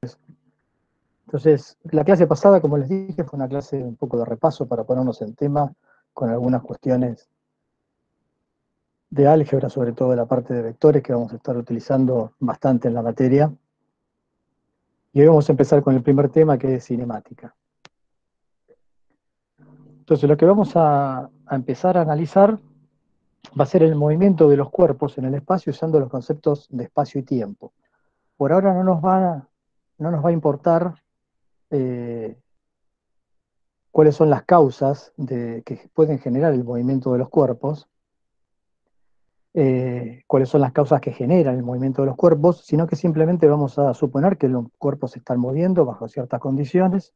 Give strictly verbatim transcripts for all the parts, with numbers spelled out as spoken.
Entonces, la clase pasada, como les dije, fue una clase un poco de repaso para ponernos en tema con algunas cuestiones de álgebra, sobre todo de la parte de vectores, que vamos a estar utilizando bastante en la materia. Y hoy vamos a empezar con el primer tema, que es cinemática. Entonces, lo que vamos a, a empezar a analizar va a ser el movimiento de los cuerpos en el espacio usando los conceptos de espacio y tiempo. Por ahora no nos va, no nos va a importar eh, cuáles son las causas de, que pueden generar el movimiento de los cuerpos, eh, cuáles son las causas que generan el movimiento de los cuerpos, sino que simplemente vamos a suponer que los cuerpos se están moviendo bajo ciertas condiciones,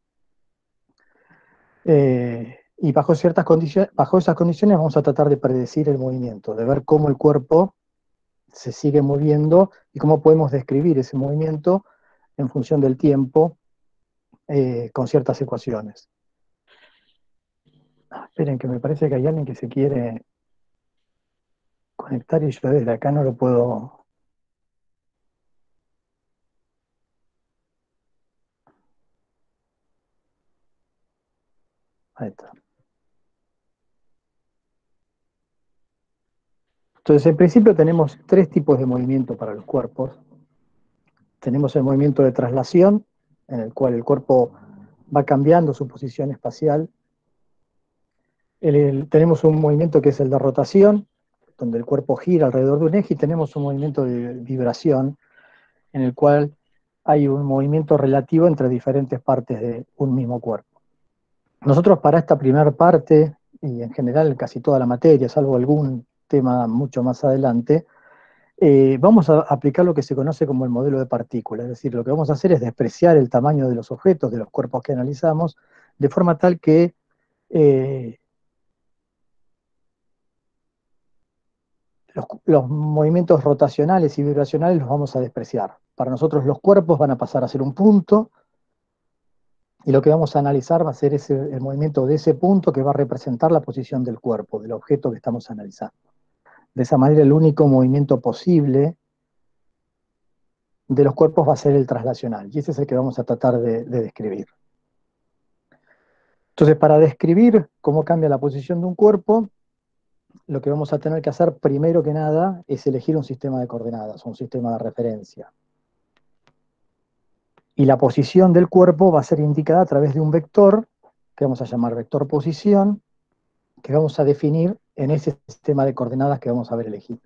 eh, y bajo, ciertas condiciones, bajo esas condiciones vamos a tratar de predecir el movimiento, de ver cómo el cuerpo se sigue moviendo y cómo podemos describir ese movimiento en función del tiempo eh, con ciertas ecuaciones. Ah, esperen, que me parece que hay alguien que se quiere conectar y yo desde acá no lo puedo. Ahí está. Entonces, en principio tenemos tres tipos de movimiento para los cuerpos. Tenemos el movimiento de traslación, en el cual el cuerpo va cambiando su posición espacial. El, el, tenemos un movimiento que es el de rotación, donde el cuerpo gira alrededor de un eje, y tenemos un movimiento de vibración, en el cual hay un movimiento relativo entre diferentes partes de un mismo cuerpo. Nosotros para esta primera parte, y en general casi toda la materia, salvo algún tema mucho más adelante, eh, vamos a aplicar lo que se conoce como el modelo de partículas. Es decir, lo que vamos a hacer es despreciar el tamaño de los objetos, de los cuerpos que analizamos, de forma tal que eh, los, los movimientos rotacionales y vibracionales los vamos a despreciar. Para nosotros los cuerpos van a pasar a ser un punto, y lo que vamos a analizar va a ser ese, el movimiento de ese punto que va a representar la posición del cuerpo, del objeto que estamos analizando. De esa manera, el único movimiento posible de los cuerpos va a ser el traslacional, y ese es el que vamos a tratar de, de describir. Entonces, para describir cómo cambia la posición de un cuerpo, lo que vamos a tener que hacer primero que nada es elegir un sistema de coordenadas, un sistema de referencia. Y la posición del cuerpo va a ser indicada a través de un vector, que vamos a llamar vector posición, que vamos a definir en ese sistema de coordenadas que vamos a haber elegido.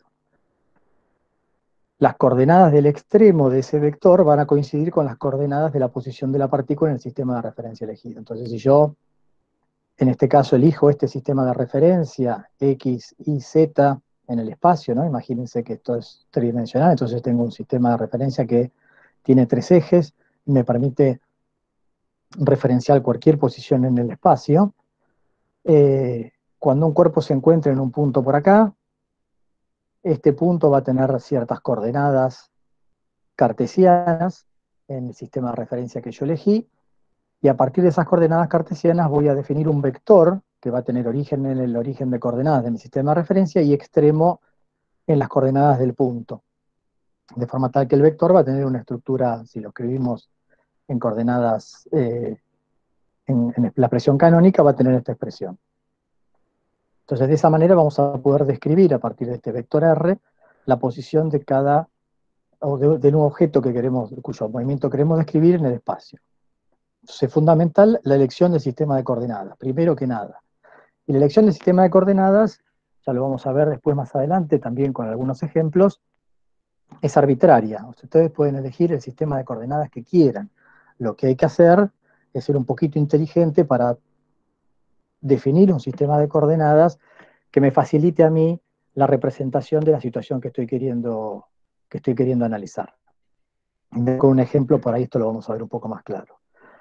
Las coordenadas del extremo de ese vector van a coincidir con las coordenadas de la posición de la partícula en el sistema de referencia elegido. Entonces, si yo, en este caso, elijo este sistema de referencia, X, Y, Z, en el espacio, ¿no? Imagínense que esto es tridimensional, entonces tengo un sistema de referencia que tiene tres ejes, y me permite referenciar cualquier posición en el espacio. Eh, cuando un cuerpo se encuentra en un punto por acá, este punto va a tener ciertas coordenadas cartesianas en el sistema de referencia que yo elegí, y a partir de esas coordenadas cartesianas voy a definir un vector que va a tener origen en el origen de coordenadas de mi sistema de referencia y extremo en las coordenadas del punto. De forma tal que el vector va a tener una estructura, si lo escribimos en coordenadas, eh, en, en la expresión canónica, va a tener esta expresión. Entonces, de esa manera vamos a poder describir a partir de este vector R la posición de cada, o de, de un objeto que queremos, cuyo movimiento queremos describir en el espacio. Entonces, es fundamental la elección del sistema de coordenadas, primero que nada. Y la elección del sistema de coordenadas, ya lo vamos a ver después más adelante, también con algunos ejemplos, es arbitraria. O sea, ustedes pueden elegir el sistema de coordenadas que quieran. Lo que hay que hacer es ser un poquito inteligente para definir un sistema de coordenadas que me facilite a mí la representación de la situación que estoy queriendo, que estoy queriendo analizar. Con un ejemplo, por ahí esto lo vamos a ver un poco más claro.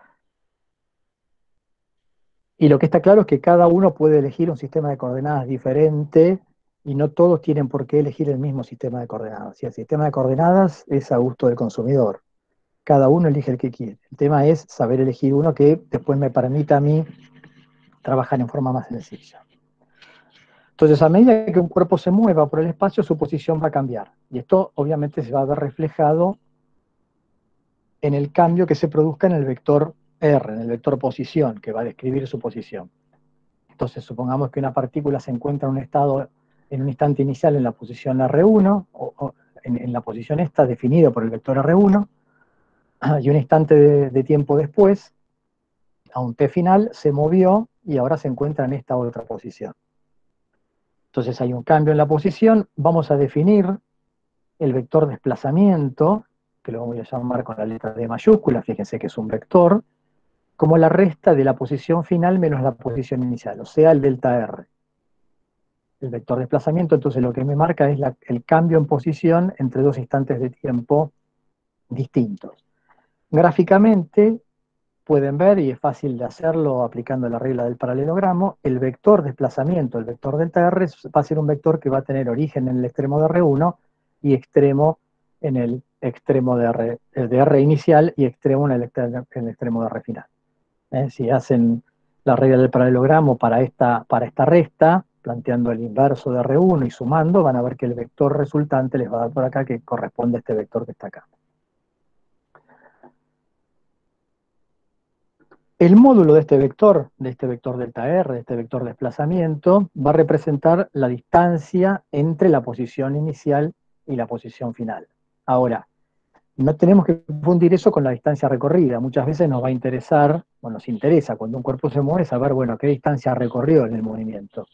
Y lo que está claro es que cada uno puede elegir un sistema de coordenadas diferente, y no todos tienen por qué elegir el mismo sistema de coordenadas. Y el sistema de coordenadas es a gusto del consumidor. Cada uno elige el que quiere. El tema es saber elegir uno que después me permita a mí trabajar en forma más sencilla. Entonces, a medida que un cuerpo se mueva por el espacio, su posición va a cambiar. Y esto obviamente se va a ver reflejado en el cambio que se produzca en el vector R, en el vector posición, que va a describir su posición. Entonces, supongamos que una partícula se encuentra en un estado, en un instante inicial en la posición R uno, o, o en, en la posición esta definida por el vector R uno, y un instante de, de tiempo después, a un T final, se movió y ahora se encuentra en esta otra posición. Entonces hay un cambio en la posición, vamos a definir el vector desplazamiento, que lo voy a llamar con la letra D mayúscula, fíjense que es un vector, como la resta de la posición final menos la posición inicial, o sea, el delta R. El vector desplazamiento, entonces lo que me marca es la, el cambio en posición entre dos instantes de tiempo distintos. Gráficamente, pueden ver, y es fácil de hacerlo aplicando la regla del paralelogramo, el vector desplazamiento, el vector delta R, va a ser un vector que va a tener origen en el extremo de R uno y extremo en el extremo de R, de R inicial y extremo en el, en el extremo de R final. ¿Eh? Si hacen la regla del paralelogramo para esta, para esta resta, planteando el inverso de R uno y sumando, van a ver que el vector resultante les va a dar por acá que corresponde a este vector que está acá. El módulo de este vector, de este vector delta R, de este vector desplazamiento, va a representar la distancia entre la posición inicial y la posición final. Ahora, no tenemos que confundir eso con la distancia recorrida. Muchas veces nos va a interesar, o nos interesa cuando un cuerpo se mueve, saber, bueno, qué distancia recorrió en el movimiento.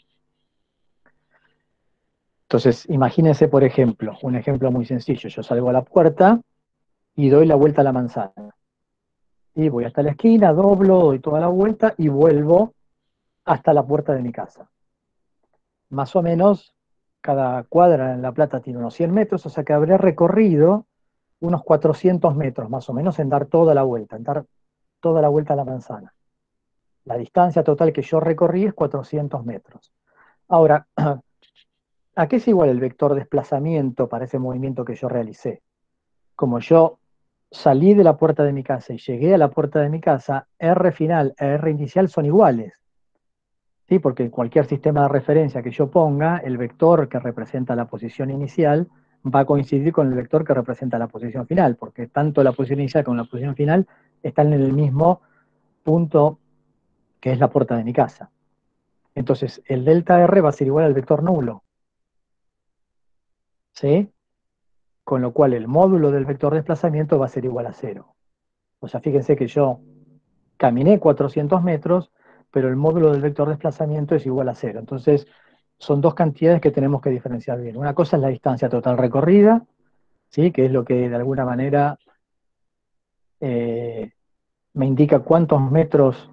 Entonces, imagínense, por ejemplo, un ejemplo muy sencillo. Yo salgo a la puerta y doy la vuelta a la manzana. Y voy hasta la esquina, doblo, doy toda la vuelta y vuelvo hasta la puerta de mi casa. Más o menos, cada cuadra en La Plata tiene unos cien metros, o sea que habré recorrido unos cuatrocientos metros, más o menos, en dar toda la vuelta, en dar toda la vuelta a la manzana. La distancia total que yo recorrí es cuatrocientos metros. Ahora, ¿a qué es igual el vector desplazamiento para ese movimiento que yo realicé? Como yo salí de la puerta de mi casa y llegué a la puerta de mi casa, R final e R inicial son iguales. ¿Sí? Porque en cualquier sistema de referencia que yo ponga, el vector que representa la posición inicial va a coincidir con el vector que representa la posición final, porque tanto la posición inicial como la posición final están en el mismo punto que es la puerta de mi casa. Entonces, el delta R va a ser igual al vector nulo. ¿Sí? Con lo cual el módulo del vector desplazamiento va a ser igual a cero. O sea, fíjense que yo caminé cuatrocientos metros, pero el módulo del vector desplazamiento es igual a cero. Entonces, son dos cantidades que tenemos que diferenciar bien. Una cosa es la distancia total recorrida, ¿sí? Que es lo que de alguna manera eh, me indica cuántos metros,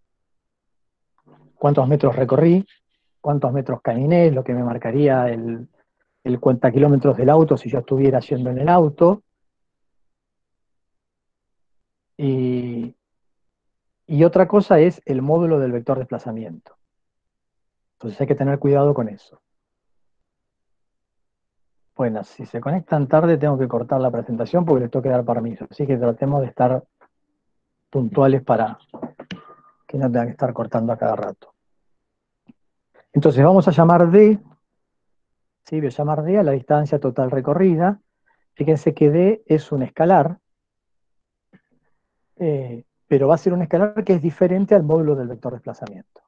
cuántos metros recorrí, cuántos metros caminé, lo que me marcaría el, el cuenta kilómetros del auto si yo estuviera yendo en el auto. Y, y otra cosa es el módulo del vector desplazamiento. Entonces hay que tener cuidado con eso. Bueno, si se conectan tarde tengo que cortar la presentación porque les tengo que dar permiso. Así que tratemos de estar puntuales para que no tengan que estar cortando a cada rato. Entonces vamos a llamar D, ¿sí? Voy a llamar D a la distancia total recorrida. Fíjense que D es un escalar, eh, pero va a ser un escalar que es diferente al módulo del vector desplazamiento.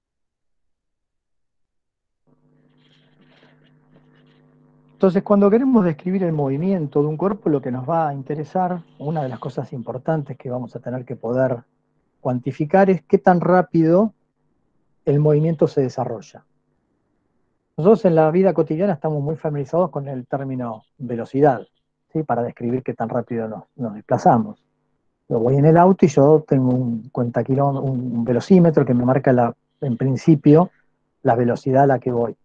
Entonces, cuando queremos describir el movimiento de un cuerpo, lo que nos va a interesar, una de las cosas importantes que vamos a tener que poder cuantificar es qué tan rápido el movimiento se desarrolla. Nosotros en la vida cotidiana estamos muy familiarizados con el término velocidad, ¿sí? Para describir qué tan rápido nos, nos desplazamos. Yo voy en el auto y yo tengo un, cuenta un velocímetro que me marca la, en principio la velocidad a la que voy.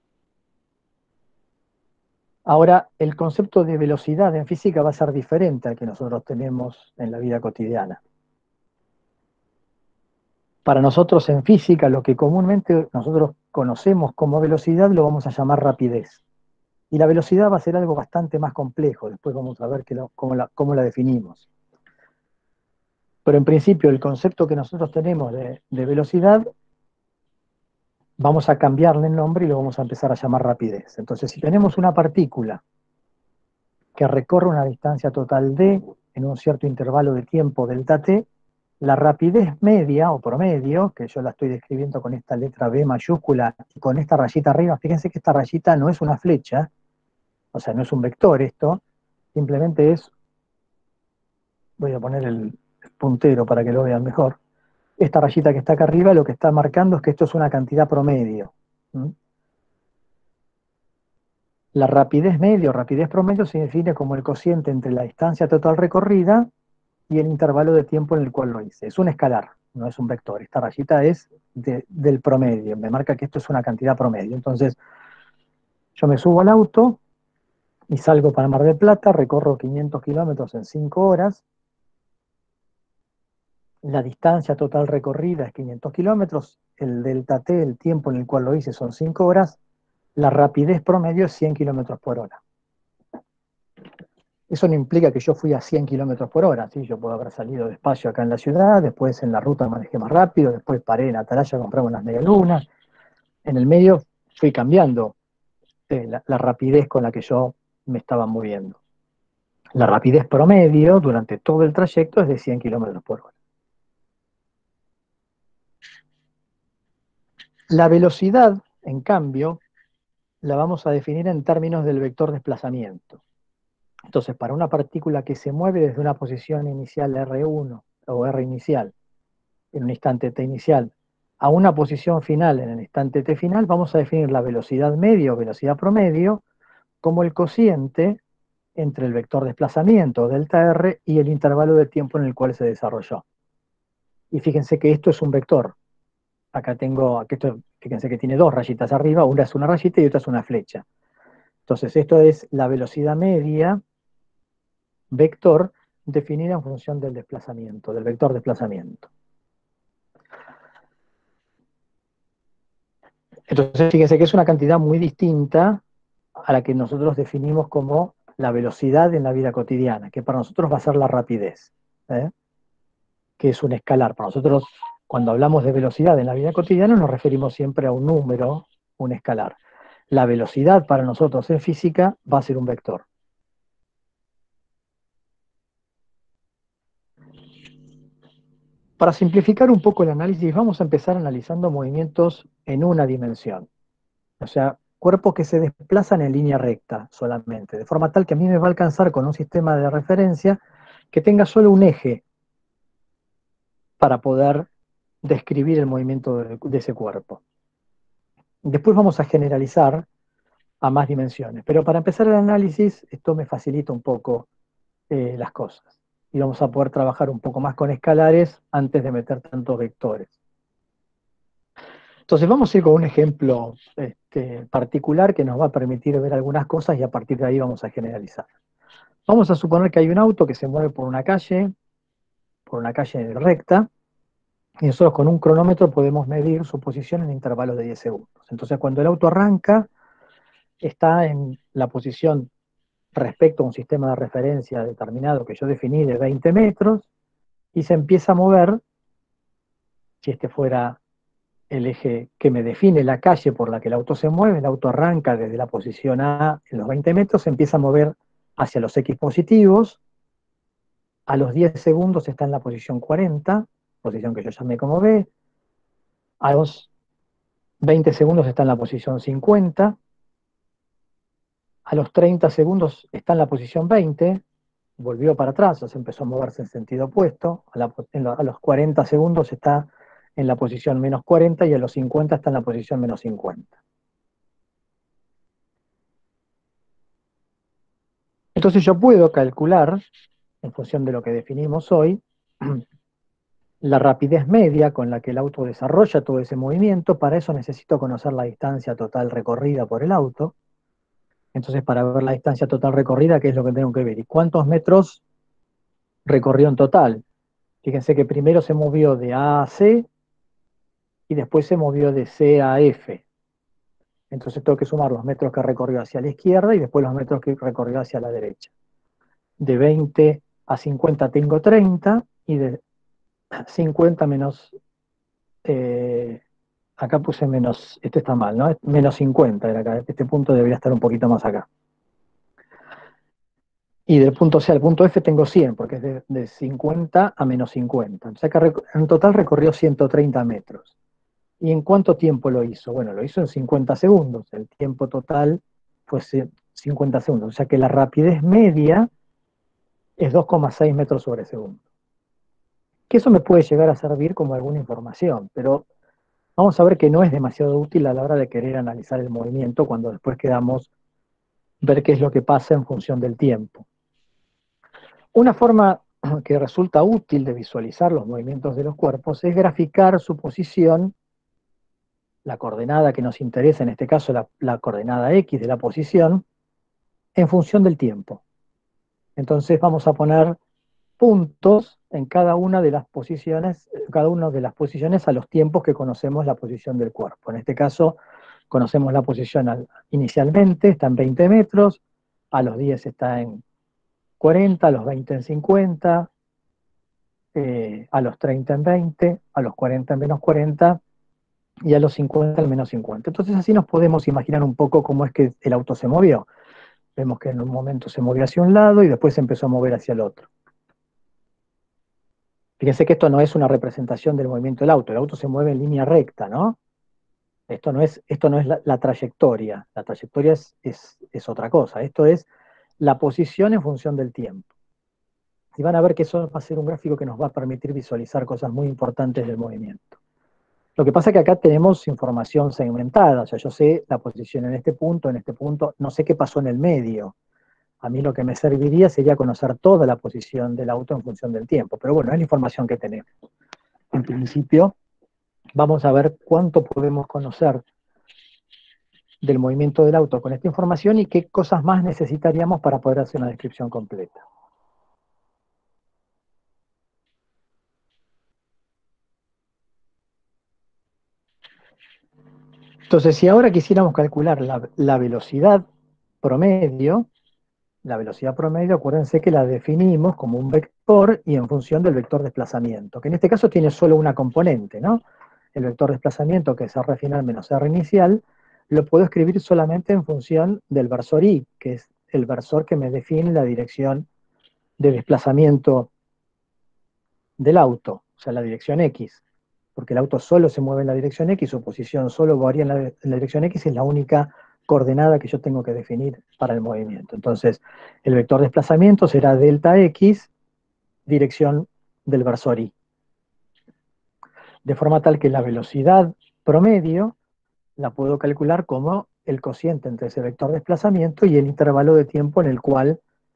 Ahora, el concepto de velocidad en física va a ser diferente al que nosotros tenemos en la vida cotidiana. Para nosotros en física, lo que comúnmente nosotros conocemos como velocidad lo vamos a llamar rapidez. Y la velocidad va a ser algo bastante más complejo, después vamos a ver que lo, cómo, la, cómo la definimos. Pero en principio el concepto que nosotros tenemos de, de velocidad, vamos a cambiarle el nombre y lo vamos a empezar a llamar rapidez. Entonces, si tenemos una partícula que recorre una distancia total d, en un cierto intervalo de tiempo delta t, la rapidez media o promedio, que yo la estoy describiendo con esta letra B mayúscula y con esta rayita arriba, fíjense que esta rayita no es una flecha, o sea, no es un vector esto, simplemente es, voy a poner el puntero para que lo vean mejor, esta rayita que está acá arriba lo que está marcando es que esto es una cantidad promedio. ¿Mm? La rapidez media o rapidez promedio se define como el cociente entre la distancia total recorrida y el intervalo de tiempo en el cual lo hice. Es un escalar, no es un vector. Esta rayita es de, del promedio, me marca que esto es una cantidad promedio. Entonces, yo me subo al auto y salgo para Mar del Plata, recorro quinientos kilómetros en cinco horas, la distancia total recorrida es quinientos kilómetros, el delta t, el tiempo en el cual lo hice, son cinco horas, la rapidez promedio es cien kilómetros por hora. Eso no implica que yo fui a cien kilómetros por hora, ¿sí? Yo puedo haber salido despacio acá en la ciudad, después en la ruta manejé más rápido, después paré en Atalaya, compramos unas medialunas, en el medio fui cambiando eh, la, la rapidez con la que yo me estaba moviendo. La rapidez promedio durante todo el trayecto es de cien kilómetros por hora. La velocidad, en cambio, la vamos a definir en términos del vector desplazamiento. Entonces, para una partícula que se mueve desde una posición inicial R uno o R inicial, en un instante t inicial, a una posición final en el instante t final, vamos a definir la velocidad media o velocidad promedio como el cociente entre el vector desplazamiento, delta r, y el intervalo de tiempo en el cual se desarrolló. Y fíjense que esto es un vector. Acá tengo, aquí esto, fíjense que tiene dos rayitas arriba, una es una rayita y otra es una flecha. Entonces esto es la velocidad media, vector, definida en función del desplazamiento, del vector desplazamiento. Entonces fíjense que es una cantidad muy distinta a la que nosotros definimos como la velocidad en la vida cotidiana, que para nosotros va a ser la rapidez, ¿eh? Que es un escalar. Para nosotros, cuando hablamos de velocidad en la vida cotidiana, nos referimos siempre a un número, un escalar. La velocidad para nosotros en física va a ser un vector. Para simplificar un poco el análisis, vamos a empezar analizando movimientos en una dimensión. O sea, cuerpos que se desplazan en línea recta solamente, de forma tal que a mí me va a alcanzar con un sistema de referencia que tenga solo un eje para poder describir el movimiento de, de ese cuerpo. Después vamos a generalizar a más dimensiones, pero para empezar el análisis, esto me facilita un poco eh, las cosas. Y vamos a poder trabajar un poco más con escalares antes de meter tantos vectores. Entonces vamos a ir con un ejemplo este, particular que nos va a permitir ver algunas cosas y a partir de ahí vamos a generalizar. Vamos a suponer que hay un auto que se mueve por una calle, por una calle recta, y nosotros con un cronómetro podemos medir su posición en intervalos de diez segundos. Entonces cuando el auto arranca, está en la posición respecto a un sistema de referencia determinado que yo definí de veinte metros, y se empieza a mover, si este fuera el eje que me define la calle por la que el auto se mueve, el auto arranca desde la posición A en los veinte metros, se empieza a mover hacia los X positivos, a los diez segundos está en la posición cuarenta, posición que yo llamé como B, a los veinte segundos está en la posición cincuenta, a los treinta segundos está en la posición veinte, volvió para atrás, o sea, empezó a moverse en sentido opuesto, a, la, en lo, a los cuarenta segundos está en la posición menos cuarenta y a los cincuenta está en la posición menos cincuenta. Entonces yo puedo calcular, en función de lo que definimos hoy, la rapidez media con la que el auto desarrolla todo ese movimiento. Para eso necesito conocer la distancia total recorrida por el auto. Entonces, para ver la distancia total recorrida, ¿qué es lo que tengo que ver? ¿Y cuántos metros recorrió en total? Fíjense que primero se movió de A a C y después se movió de C a F. Entonces tengo que sumar los metros que recorrió hacia la izquierda y después los metros que recorrió hacia la derecha. De veinte a cincuenta tengo treinta, y de cincuenta menos, eh, acá puse menos, este está mal, ¿no? Menos cincuenta era acá, este punto debería estar un poquito más acá. y del punto C al punto F tengo cien, porque es de, de cincuenta a menos cincuenta. O sea que en total recorrió ciento treinta metros. ¿Y en cuánto tiempo lo hizo? Bueno, lo hizo en cincuenta segundos. El tiempo total fue cincuenta segundos. O sea que la rapidez media es dos coma seis metros sobre segundo. Que eso me puede llegar a servir como alguna información, pero vamos a ver que no es demasiado útil a la hora de querer analizar el movimiento cuando después queramos ver qué es lo que pasa en función del tiempo. Una forma que resulta útil de visualizar los movimientos de los cuerpos es graficar su posición, la coordenada que nos interesa, en este caso la, la coordenada X de la posición, en función del tiempo. Entonces vamos a poner puntos en cada una de las posiciones, cada una de las posiciones a los tiempos que conocemos la posición del cuerpo. En este caso, conocemos la posición al, inicialmente, está en veinte metros, a los diez está en cuarenta, a los veinte en cincuenta, eh, a los treinta en veinte, a los cuarenta en menos cuarenta, y a los cincuenta en menos cincuenta. Entonces así nos podemos imaginar un poco cómo es que el auto se movió. Vemos que en un momento se movió hacia un lado y después se empezó a mover hacia el otro. Fíjense que esto no es una representación del movimiento del auto, el auto se mueve en línea recta, ¿no? Esto no es, esto no es la, la trayectoria, la trayectoria es, es, es otra cosa, esto es la posición en función del tiempo. Y van a ver que eso va a ser un gráfico que nos va a permitir visualizar cosas muy importantes del movimiento. Lo que pasa es que acá tenemos información segmentada, o sea, yo sé la posición en este punto, en este punto, no sé qué pasó en el medio. A mí lo que me serviría sería conocer toda la posición del auto en función del tiempo, pero bueno, es la información que tenemos. En principio, vamos a ver cuánto podemos conocer del movimiento del auto con esta información y qué cosas más necesitaríamos para poder hacer una descripción completa. Entonces, si ahora quisiéramos calcular la, la velocidad promedio, la velocidad promedio, acuérdense que la definimos como un vector y en función del vector desplazamiento, que en este caso tiene solo una componente, ¿no? El vector desplazamiento, que es R final menos R inicial, lo puedo escribir solamente en función del versor I, que es el versor que me define la dirección de desplazamiento del auto, o sea, la dirección X, porque el auto solo se mueve en la dirección X, su posición solo varía en la, en la dirección X, es la única coordenada que yo tengo que definir para el movimiento. Entonces, el vector desplazamiento será delta X, dirección del versor Y. De forma tal que la velocidad promedio la puedo calcular como el cociente entre ese vector desplazamiento y el intervalo de tiempo en el cual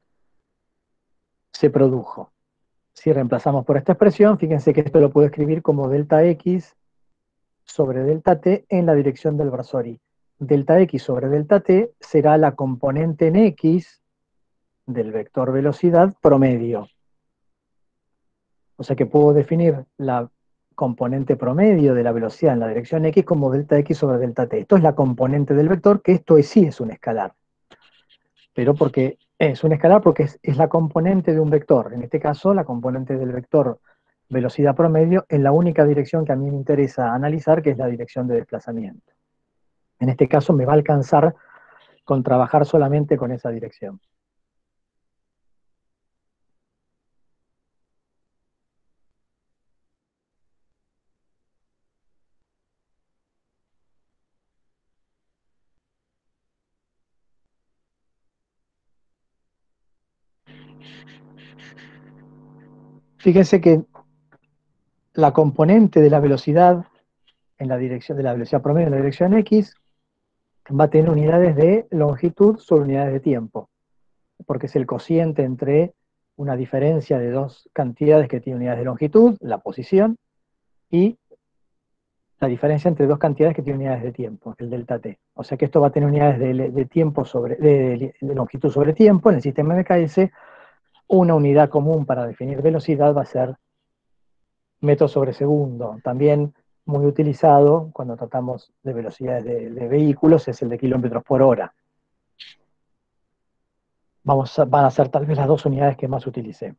se produjo. Si reemplazamos por esta expresión, fíjense que esto lo puedo escribir como delta X sobre delta T en la dirección del versor Y. Delta X sobre delta T será la componente en X del vector velocidad promedio. O sea que puedo definir la componente promedio de la velocidad en la dirección X como delta X sobre delta T. Esto es la componente del vector, que esto es, sí es un escalar. Pero porque es un escalar porque es, es la componente de un vector. En este caso, la componente del vector velocidad promedio en la única dirección que a mí me interesa analizar, que es la dirección de desplazamiento. En este caso me va a alcanzar con trabajar solamente con esa dirección. Fíjense que la componente de la velocidad en la dirección de la velocidad promedio en la dirección X va a tener unidades de longitud sobre unidades de tiempo, porque es el cociente entre una diferencia de dos cantidades que tienen unidades de longitud, la posición, y la diferencia entre dos cantidades que tienen unidades de tiempo, el delta t. O sea que esto va a tener unidades de, de tiempo sobre, de, de longitud sobre tiempo. En el sistema M K S, una unidad común para definir velocidad va a ser metros sobre segundo. También muy utilizado cuando tratamos de velocidades de, de vehículos es el de kilómetros por hora. Vamos a, van a ser tal vez las dos unidades que más utilicemos.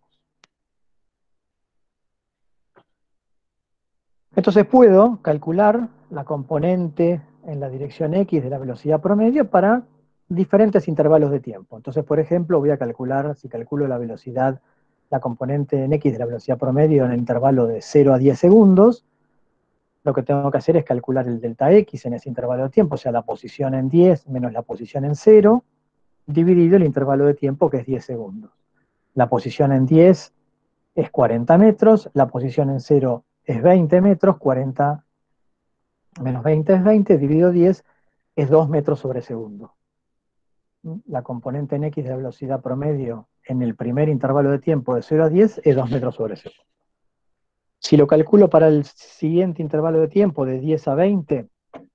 Entonces puedo calcular la componente en la dirección X de la velocidad promedio para diferentes intervalos de tiempo. Entonces, por ejemplo, voy a calcular, si calculo la velocidad, la componente en X de la velocidad promedio en el intervalo de cero a diez segundos, lo que tengo que hacer es calcular el delta X en ese intervalo de tiempo, o sea, la posición en diez menos la posición en cero, dividido el intervalo de tiempo, que es diez segundos. La posición en diez es cuarenta metros, la posición en cero es veinte metros, cuarenta menos veinte es veinte, dividido diez es dos metros sobre segundo. La componente en X de la velocidad promedio en el primer intervalo de tiempo de cero a diez es dos metros sobre segundo. Si lo calculo para el siguiente intervalo de tiempo de diez a veinte,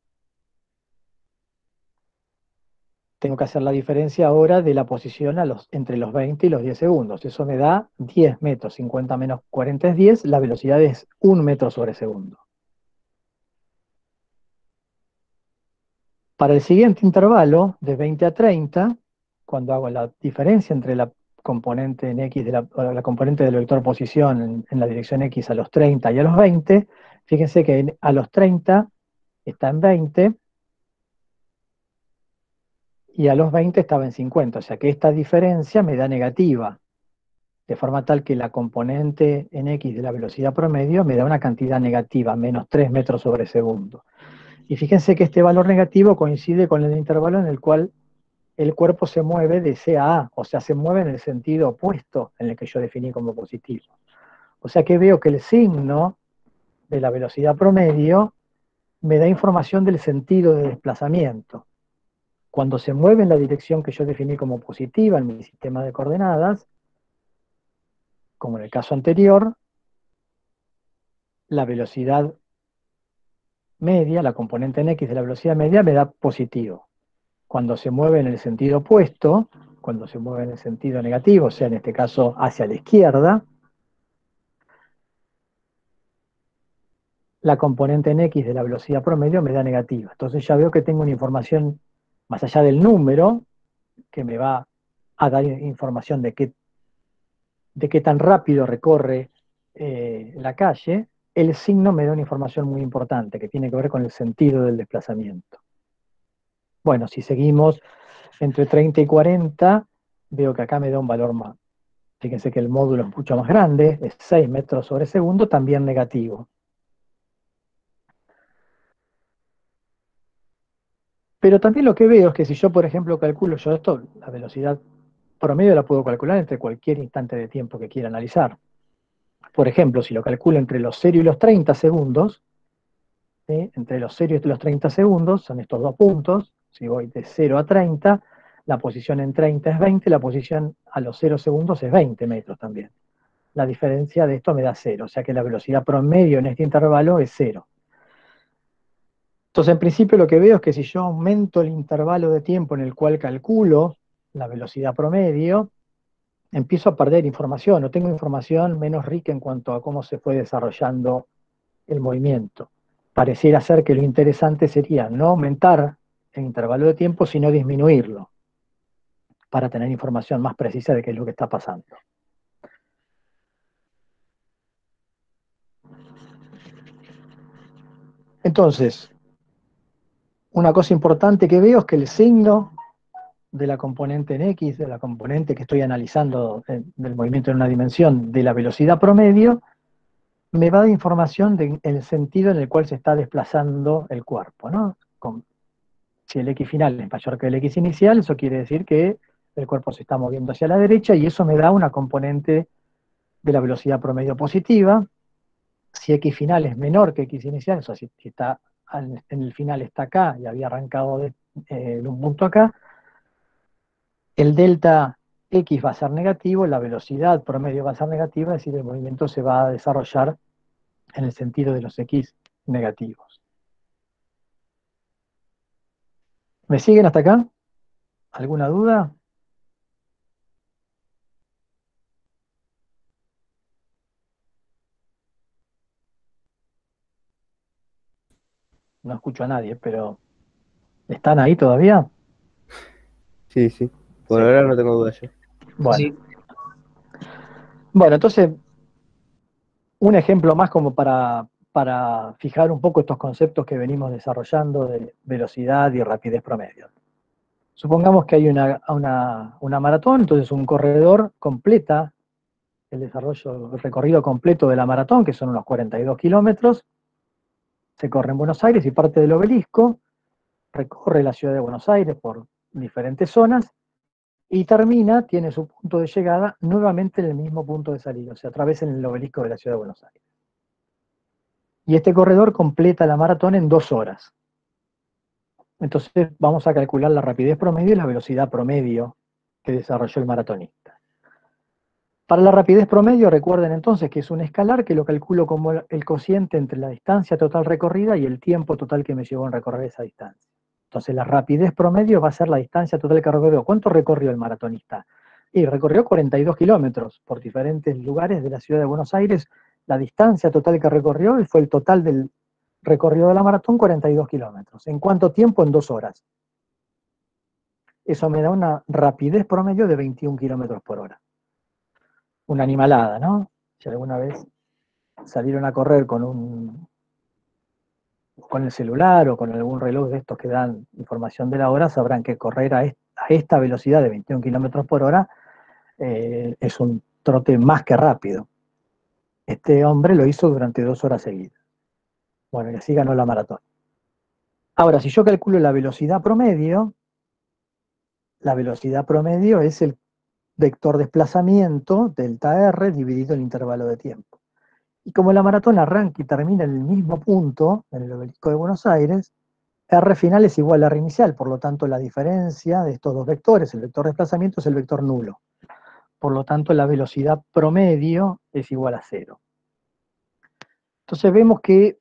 tengo que hacer la diferencia ahora de la posición a los, entre los veinte y los diez segundos. Eso me da diez metros, cincuenta menos cuarenta es diez, la velocidad es un metro sobre segundo. Para el siguiente intervalo, de veinte a treinta, cuando hago la diferencia entre la componente en X, de la, la componente del vector posición en, en la dirección X a los treinta y a los veinte, fíjense que en, a los treinta está en veinte, y a los veinte estaba en cincuenta, o sea que esta diferencia me da negativa, de forma tal que la componente en X de la velocidad promedio me da una cantidad negativa, menos tres metros sobre segundo. Y fíjense que este valor negativo coincide con el intervalo en el cual el cuerpo se mueve de C a A, o sea, se mueve en el sentido opuesto en el que yo definí como positivo. O sea que veo que el signo de la velocidad promedio me da información del sentido de desplazamiento. Cuando se mueve en la dirección que yo definí como positiva en mi sistema de coordenadas, como en el caso anterior, la velocidad media, la componente en X de la velocidad media, me da positivo. Cuando se mueve en el sentido opuesto, cuando se mueve en el sentido negativo, o sea, en este caso hacia la izquierda, la componente en X de la velocidad promedio me da negativa. Entonces ya veo que tengo una información, más allá del número, que me va a dar información de qué, de qué tan rápido recorre eh, la calle. El signo me da una información muy importante, que tiene que ver con el sentido del desplazamiento. Bueno, si seguimos entre treinta y cuarenta, veo que acá me da un valor más. Fíjense que el módulo es mucho más grande, es seis metros sobre segundo, también negativo. Pero también lo que veo es que si yo, por ejemplo, calculo yo esto, la velocidad promedio la puedo calcular entre cualquier instante de tiempo que quiera analizar. Por ejemplo, si lo calculo entre los cero y los treinta segundos, ¿sí? Entre los cero y los treinta segundos, son estos dos puntos, si voy de cero a treinta, la posición en treinta es veinte, la posición a los cero segundos es veinte metros también. La diferencia de esto me da cero, o sea que la velocidad promedio en este intervalo es cero. Entonces, en principio lo que veo es que si yo aumento el intervalo de tiempo en el cual calculo la velocidad promedio, empiezo a perder información, o tengo información menos rica en cuanto a cómo se fue desarrollando el movimiento. Pareciera ser que lo interesante sería no aumentar el intervalo de tiempo, sino disminuirlo, para tener información más precisa de qué es lo que está pasando. Entonces, una cosa importante que veo es que el signo de la componente en X, de la componente que estoy analizando eh, del movimiento en una dimensión de la velocidad promedio, me va a dar información del sentido en el cual se está desplazando el cuerpo, ¿no? Con, si el X final es mayor que el X inicial, eso quiere decir que el cuerpo se está moviendo hacia la derecha, y eso me da una componente de la velocidad promedio positiva. Si X final es menor que X inicial, o sea, si, si está al, en el final está acá y había arrancado de, eh, de un punto acá, el delta X va a ser negativo, la velocidad promedio va a ser negativa, es decir, el movimiento se va a desarrollar en el sentido de los X negativos. ¿Me siguen hasta acá? ¿Alguna duda? No escucho a nadie, pero ¿están ahí todavía? Sí, sí. Por Sí. ahora no tengo dudas yo. Bueno. Sí, Bueno, entonces, un ejemplo más como para, para fijar un poco estos conceptos que venimos desarrollando de velocidad y rapidez promedio. Supongamos que hay una, una, una maratón, entonces un corredor completa el desarrollo, el recorrido completo de la maratón, que son unos cuarenta y dos kilómetros, se corre en Buenos Aires y parte del obelisco, recorre la ciudad de Buenos Aires por diferentes zonas, y termina, tiene su punto de llegada nuevamente en el mismo punto de salida, o sea, atraviesa el obelisco de la ciudad de Buenos Aires. Y este corredor completa la maratón en dos horas. Entonces vamos a calcular la rapidez promedio y la velocidad promedio que desarrolló el maratonista. Para la rapidez promedio, recuerden entonces que es un escalar que lo calculo como el cociente entre la distancia total recorrida y el tiempo total que me llevó en recorrer esa distancia. Entonces la rapidez promedio va a ser la distancia total que recorrió. ¿Cuánto recorrió el maratonista? Y recorrió cuarenta y dos kilómetros por diferentes lugares de la ciudad de Buenos Aires. La distancia total que recorrió fue el total del recorrido de la maratón, cuarenta y dos kilómetros. ¿En cuánto tiempo? En dos horas. Eso me da una rapidez promedio de veintiún kilómetros por hora. Una animalada, ¿no? Si alguna vez salieron a correr con un con el celular o con algún reloj de estos que dan información de la hora, sabrán que correr a, est a esta velocidad de veintiún kilómetros por hora eh, es un trote más que rápido. Este hombre lo hizo durante dos horas seguidas. Bueno, y así ganó la maratón. Ahora, si yo calculo la velocidad promedio, la velocidad promedio es el vector desplazamiento, delta R, dividido el intervalo de tiempo. Y como la maratón arranca y termina en el mismo punto, en el obelisco de Buenos Aires, R final es igual a R inicial, por lo tanto la diferencia de estos dos vectores, el vector desplazamiento es el vector nulo. Por lo tanto la velocidad promedio es igual a cero. Entonces vemos que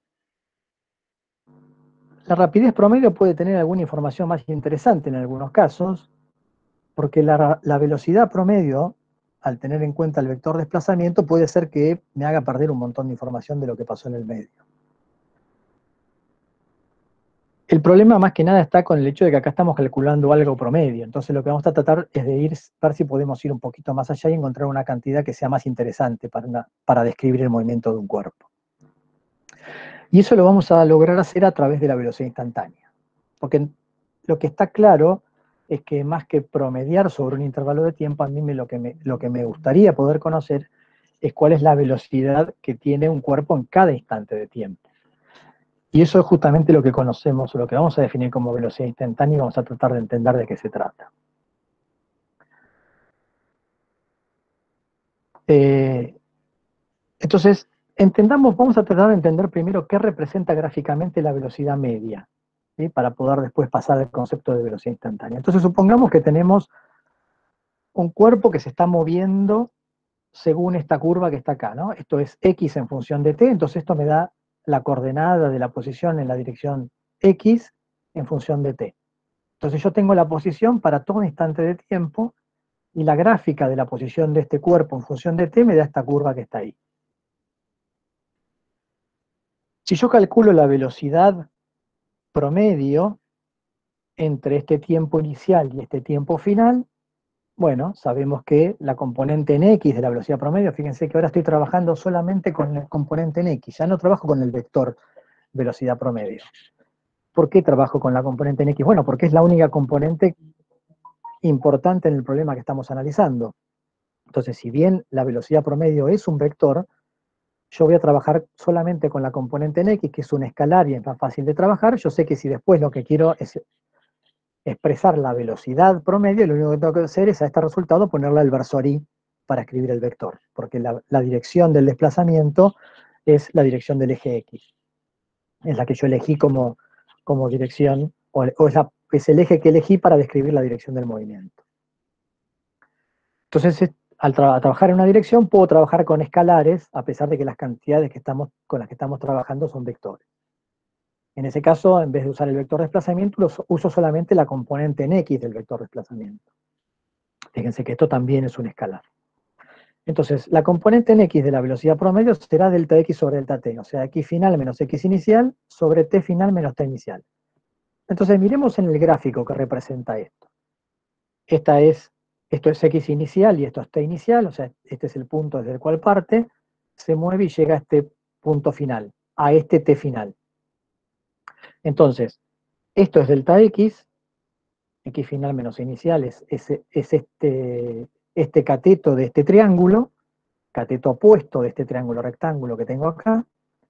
la rapidez promedio puede tener alguna información más interesante en algunos casos, porque la, la velocidad promedio, al tener en cuenta el vector desplazamiento, puede ser que me haga perder un montón de información de lo que pasó en el medio. El problema más que nada está con el hecho de que acá estamos calculando algo promedio, entonces lo que vamos a tratar es de ir, ver si podemos ir un poquito más allá y encontrar una cantidad que sea más interesante para, una, para describir el movimiento de un cuerpo. Y eso lo vamos a lograr hacer a través de la velocidad instantánea, porque lo que está claro es que más que promediar sobre un intervalo de tiempo, a mí me, lo, que me, lo que me gustaría poder conocer es cuál es la velocidad que tiene un cuerpo en cada instante de tiempo. Y eso es justamente lo que conocemos, o lo que vamos a definir como velocidad instantánea, y vamos a tratar de entender de qué se trata. Eh, entonces, entendamos, vamos a tratar de entender primero qué representa gráficamente la velocidad media, ¿sí? Para poder después pasar al concepto de velocidad instantánea. Entonces, supongamos que tenemos un cuerpo que se está moviendo según esta curva que está acá, ¿no? Esto es X en función de T, entonces esto me da la coordenada de la posición en la dirección X en función de T. Entonces yo tengo la posición para todo instante de tiempo, y la gráfica de la posición de este cuerpo en función de T me da esta curva que está ahí. Si yo calculo la velocidad promedio entre este tiempo inicial y este tiempo final, bueno, sabemos que la componente en X de la velocidad promedio, fíjense que ahora estoy trabajando solamente con el componente en X, ya no trabajo con el vector velocidad promedio. ¿Por qué trabajo con la componente en X? Bueno, porque es la única componente importante en el problema que estamos analizando. Entonces, si bien la velocidad promedio es un vector, yo voy a trabajar solamente con la componente en X, que es un escalar y es más fácil de trabajar. Yo sé que si después lo que quiero es expresar la velocidad promedio, lo único que tengo que hacer es a este resultado ponerle el versor Y para escribir el vector, porque la, la dirección del desplazamiento es la dirección del eje X. Es la que yo elegí como, como dirección, o, o es, la, es el eje que elegí para describir la dirección del movimiento. Entonces, al tra trabajar en una dirección, puedo trabajar con escalares, a pesar de que las cantidades que estamos, con las que estamos trabajando son vectores. En ese caso, en vez de usar el vector desplazamiento, uso solamente la componente en X del vector desplazamiento. Fíjense que esto también es un escalar. Entonces, la componente en X de la velocidad promedio será delta X sobre delta T, o sea, X final menos X inicial sobre T final menos T inicial. Entonces, miremos en el gráfico que representa esto. Esta es, esto es X inicial y esto es T inicial, o sea, este es el punto desde el cual parte, se mueve y llega a este punto final, a este T final. Entonces, esto es delta X, X final menos inicial es, es, es este, este cateto de este triángulo, cateto opuesto de este triángulo rectángulo que tengo acá,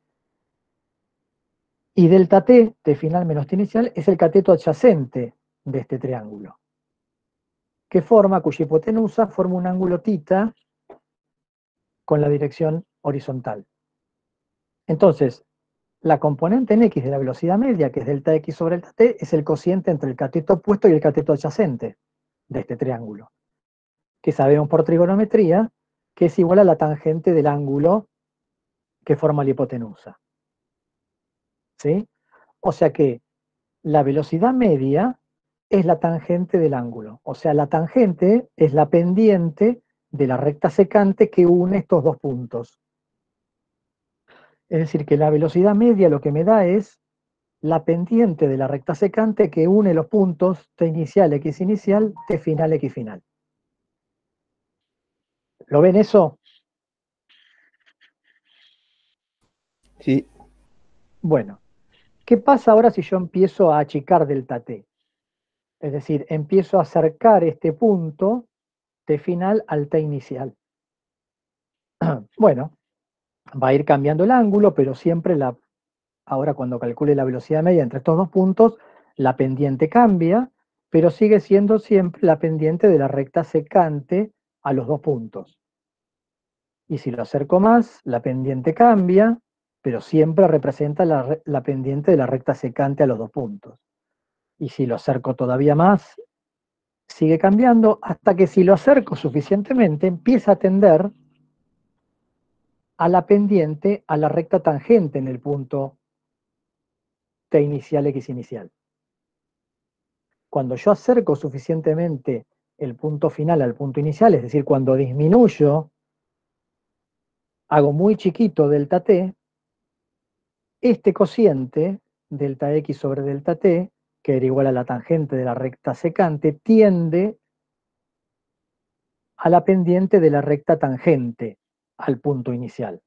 y delta t, t final menos t inicial, es el cateto adyacente de este triángulo, que forma, cuya hipotenusa forma un ángulo θ con la dirección horizontal. Entonces, la componente en x de la velocidad media, que es delta x sobre delta t, es el cociente entre el cateto opuesto y el cateto adyacente de este triángulo, que sabemos por trigonometría que es igual a la tangente del ángulo que forma la hipotenusa. ¿Sí? O sea que la velocidad media es la tangente del ángulo. O sea, la tangente es la pendiente de la recta secante que une estos dos puntos. Es decir, que la velocidad media lo que me da es la pendiente de la recta secante que une los puntos t inicial, x inicial, t final, x final. ¿Lo ven eso? Sí. Bueno, ¿qué pasa ahora si yo empiezo a achicar delta t? Es decir, empiezo a acercar este punto t final al t inicial. Bueno, va a ir cambiando el ángulo, pero siempre la, ahora cuando calcule la velocidad media entre estos dos puntos, la pendiente cambia, pero sigue siendo siempre la pendiente de la recta secante a los dos puntos. Y si lo acerco más, la pendiente cambia, pero siempre representa la, la pendiente de la recta secante a los dos puntos. Y si lo acerco todavía más, sigue cambiando hasta que si lo acerco suficientemente, empieza a tender a la pendiente a la recta tangente en el punto t inicial, x inicial. Cuando yo acerco suficientemente el punto final al punto inicial, es decir, cuando disminuyo, hago muy chiquito delta t, este cociente, delta x sobre delta t, que era igual a la tangente de la recta secante, tiende a la pendiente de la recta tangente al punto inicial.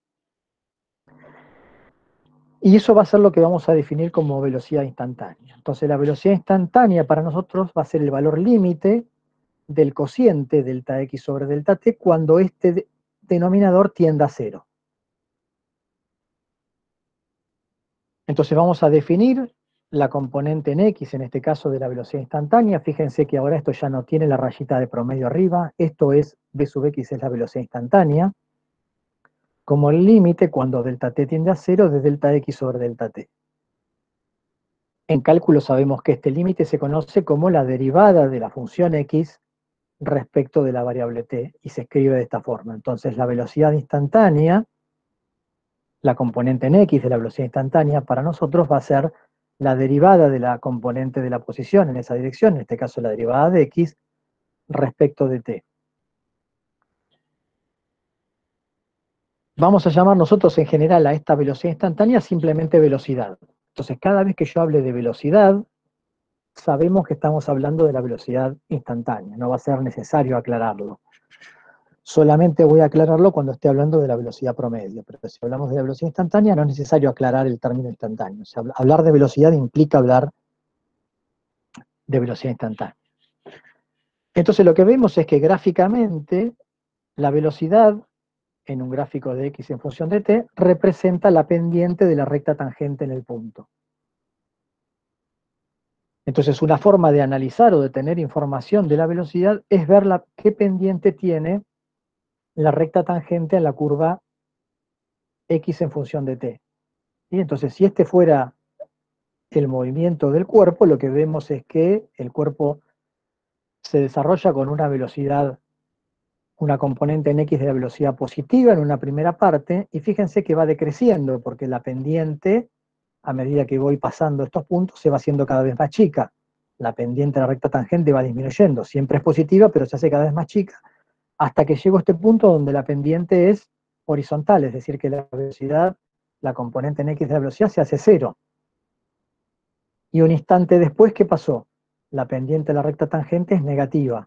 Y eso va a ser lo que vamos a definir como velocidad instantánea. Entonces la velocidad instantánea para nosotros va a ser el valor límite del cociente delta x sobre delta t cuando este denominador tienda a cero. Entonces vamos a definir la componente en x, en este caso de la velocidad instantánea. Fíjense que ahora esto ya no tiene la rayita de promedio arriba. Esto es v sub x es la velocidad instantánea. Como el límite cuando delta t tiende a cero de delta x sobre delta t. En cálculo sabemos que este límite se conoce como la derivada de la función x respecto de la variable t, y se escribe de esta forma. Entonces la velocidad instantánea, la componente en x de la velocidad instantánea, para nosotros va a ser la derivada de la componente de la posición en esa dirección, en este caso la derivada de x, respecto de t. Vamos a llamar nosotros en general a esta velocidad instantánea simplemente velocidad. Entonces cada vez que yo hable de velocidad, sabemos que estamos hablando de la velocidad instantánea, no va a ser necesario aclararlo. Solamente voy a aclararlo cuando esté hablando de la velocidad promedio, pero si hablamos de la velocidad instantánea no es necesario aclarar el término instantáneo. O sea, hablar de velocidad implica hablar de velocidad instantánea. Entonces lo que vemos es que gráficamente la velocidad en un gráfico de x en función de t representa la pendiente de la recta tangente en el punto. Entonces una forma de analizar o de tener información de la velocidad es ver la, qué pendiente tiene la recta tangente en la curva x en función de t. Y entonces si este fuera el movimiento del cuerpo, lo que vemos es que el cuerpo se desarrolla con una velocidad, una componente en x de la velocidad positiva en una primera parte, y fíjense que va decreciendo, porque la pendiente, a medida que voy pasando estos puntos, se va haciendo cada vez más chica. La pendiente de la recta tangente va disminuyendo, siempre es positiva, pero se hace cada vez más chica, hasta que llego a este punto donde la pendiente es horizontal, es decir, que la velocidad, la componente en x de la velocidad se hace cero. Y un instante después, ¿qué pasó? La pendiente de la recta tangente es negativa.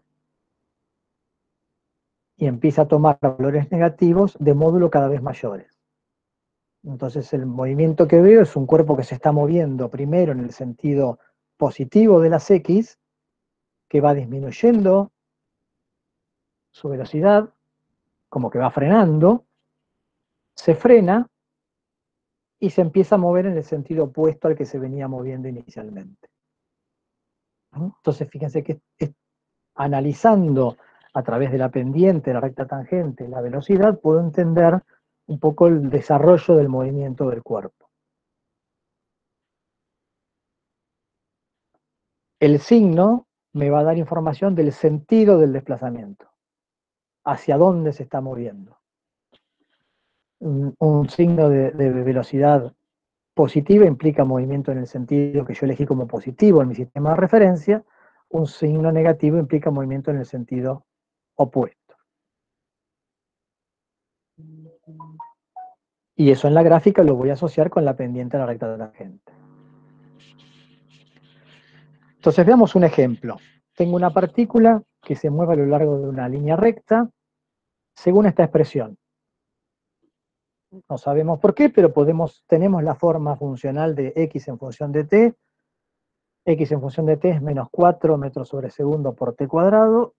Y empieza a tomar valores negativos de módulo cada vez mayores. Entonces el movimiento que veo es un cuerpo que se está moviendo primero en el sentido positivo de las x, que va disminuyendo su velocidad, como que va frenando, se frena y se empieza a mover en el sentido opuesto al que se venía moviendo inicialmente. Entonces, fíjense que es, analizando a través de la pendiente, la recta tangente, la velocidad, puedo entender un poco el desarrollo del movimiento del cuerpo. El signo me va a dar información del sentido del desplazamiento, hacia dónde se está moviendo. Un, un signo de, de velocidad positiva implica movimiento en el sentido que yo elegí como positivo en mi sistema de referencia. Un signo negativo implica movimiento en el sentido opuesto. Y eso en la gráfica lo voy a asociar con la pendiente a la recta tangente. Entonces veamos un ejemplo. Tengo una partícula que se mueve a lo largo de una línea recta según esta expresión. No sabemos por qué, pero podemos, tenemos la forma funcional de x en función de t. X en función de t es menos cuatro metros sobre segundo por t cuadrado.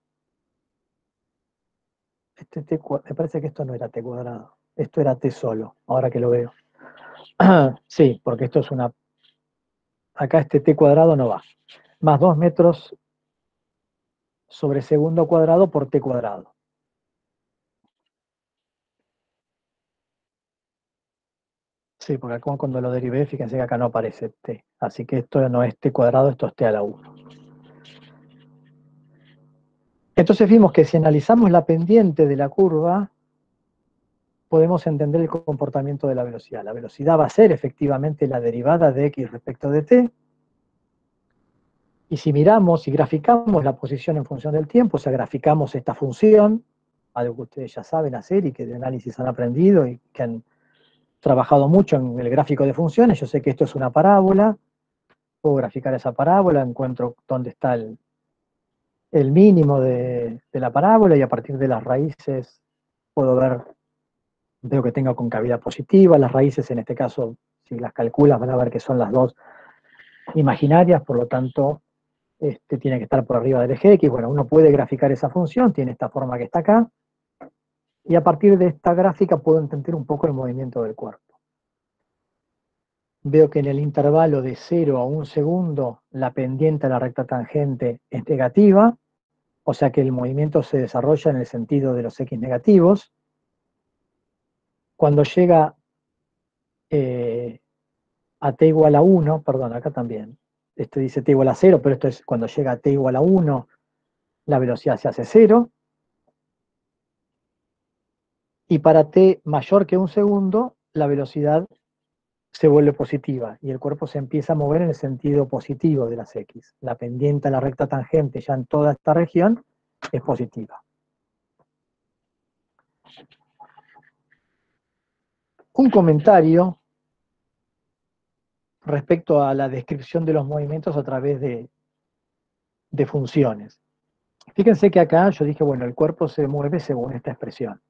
Este t, me parece que esto no era t cuadrado. Esto era t solo, ahora que lo veo. Sí, porque esto es una... Acá este t cuadrado no va. Más dos metros sobre segundo cuadrado por t cuadrado. Sí, porque acá cuando lo derivé, fíjense que acá no aparece t. Así que esto no es t cuadrado, esto es t a la uno. Entonces vimos que si analizamos la pendiente de la curva, podemos entender el comportamiento de la velocidad. La velocidad va a ser efectivamente la derivada de x respecto de t. Y si miramos y graficamos la posición en función del tiempo, o sea, graficamos esta función, algo que ustedes ya saben hacer y que de análisis han aprendido y que han trabajado mucho en el gráfico de funciones. Yo sé que esto es una parábola, puedo graficar esa parábola, encuentro dónde está el, el mínimo de, de la parábola y a partir de las raíces puedo ver, veo que tengo concavidad positiva. Las raíces en este caso, si las calculas, van a ver que son las dos imaginarias, por lo tanto este, tiene que estar por arriba del eje X. Bueno, uno puede graficar esa función, tiene esta forma que está acá, y a partir de esta gráfica puedo entender un poco el movimiento del cuerpo. Veo que en el intervalo de cero a un segundo la pendiente a la recta tangente es negativa, o sea que el movimiento se desarrolla en el sentido de los x negativos. Cuando llega eh, a t igual a uno, perdón, acá también, este dice t igual a cero, pero esto es cuando llega a t igual a uno, la velocidad se hace cero. Y para t mayor que un segundo, la velocidad se vuelve positiva y el cuerpo se empieza a mover en el sentido positivo de las x. La pendiente a la recta tangente ya en toda esta región es positiva. Un comentario respecto a la descripción de los movimientos a través de, de funciones. Fíjense que acá yo dije, bueno, el cuerpo se mueve según esta expresión.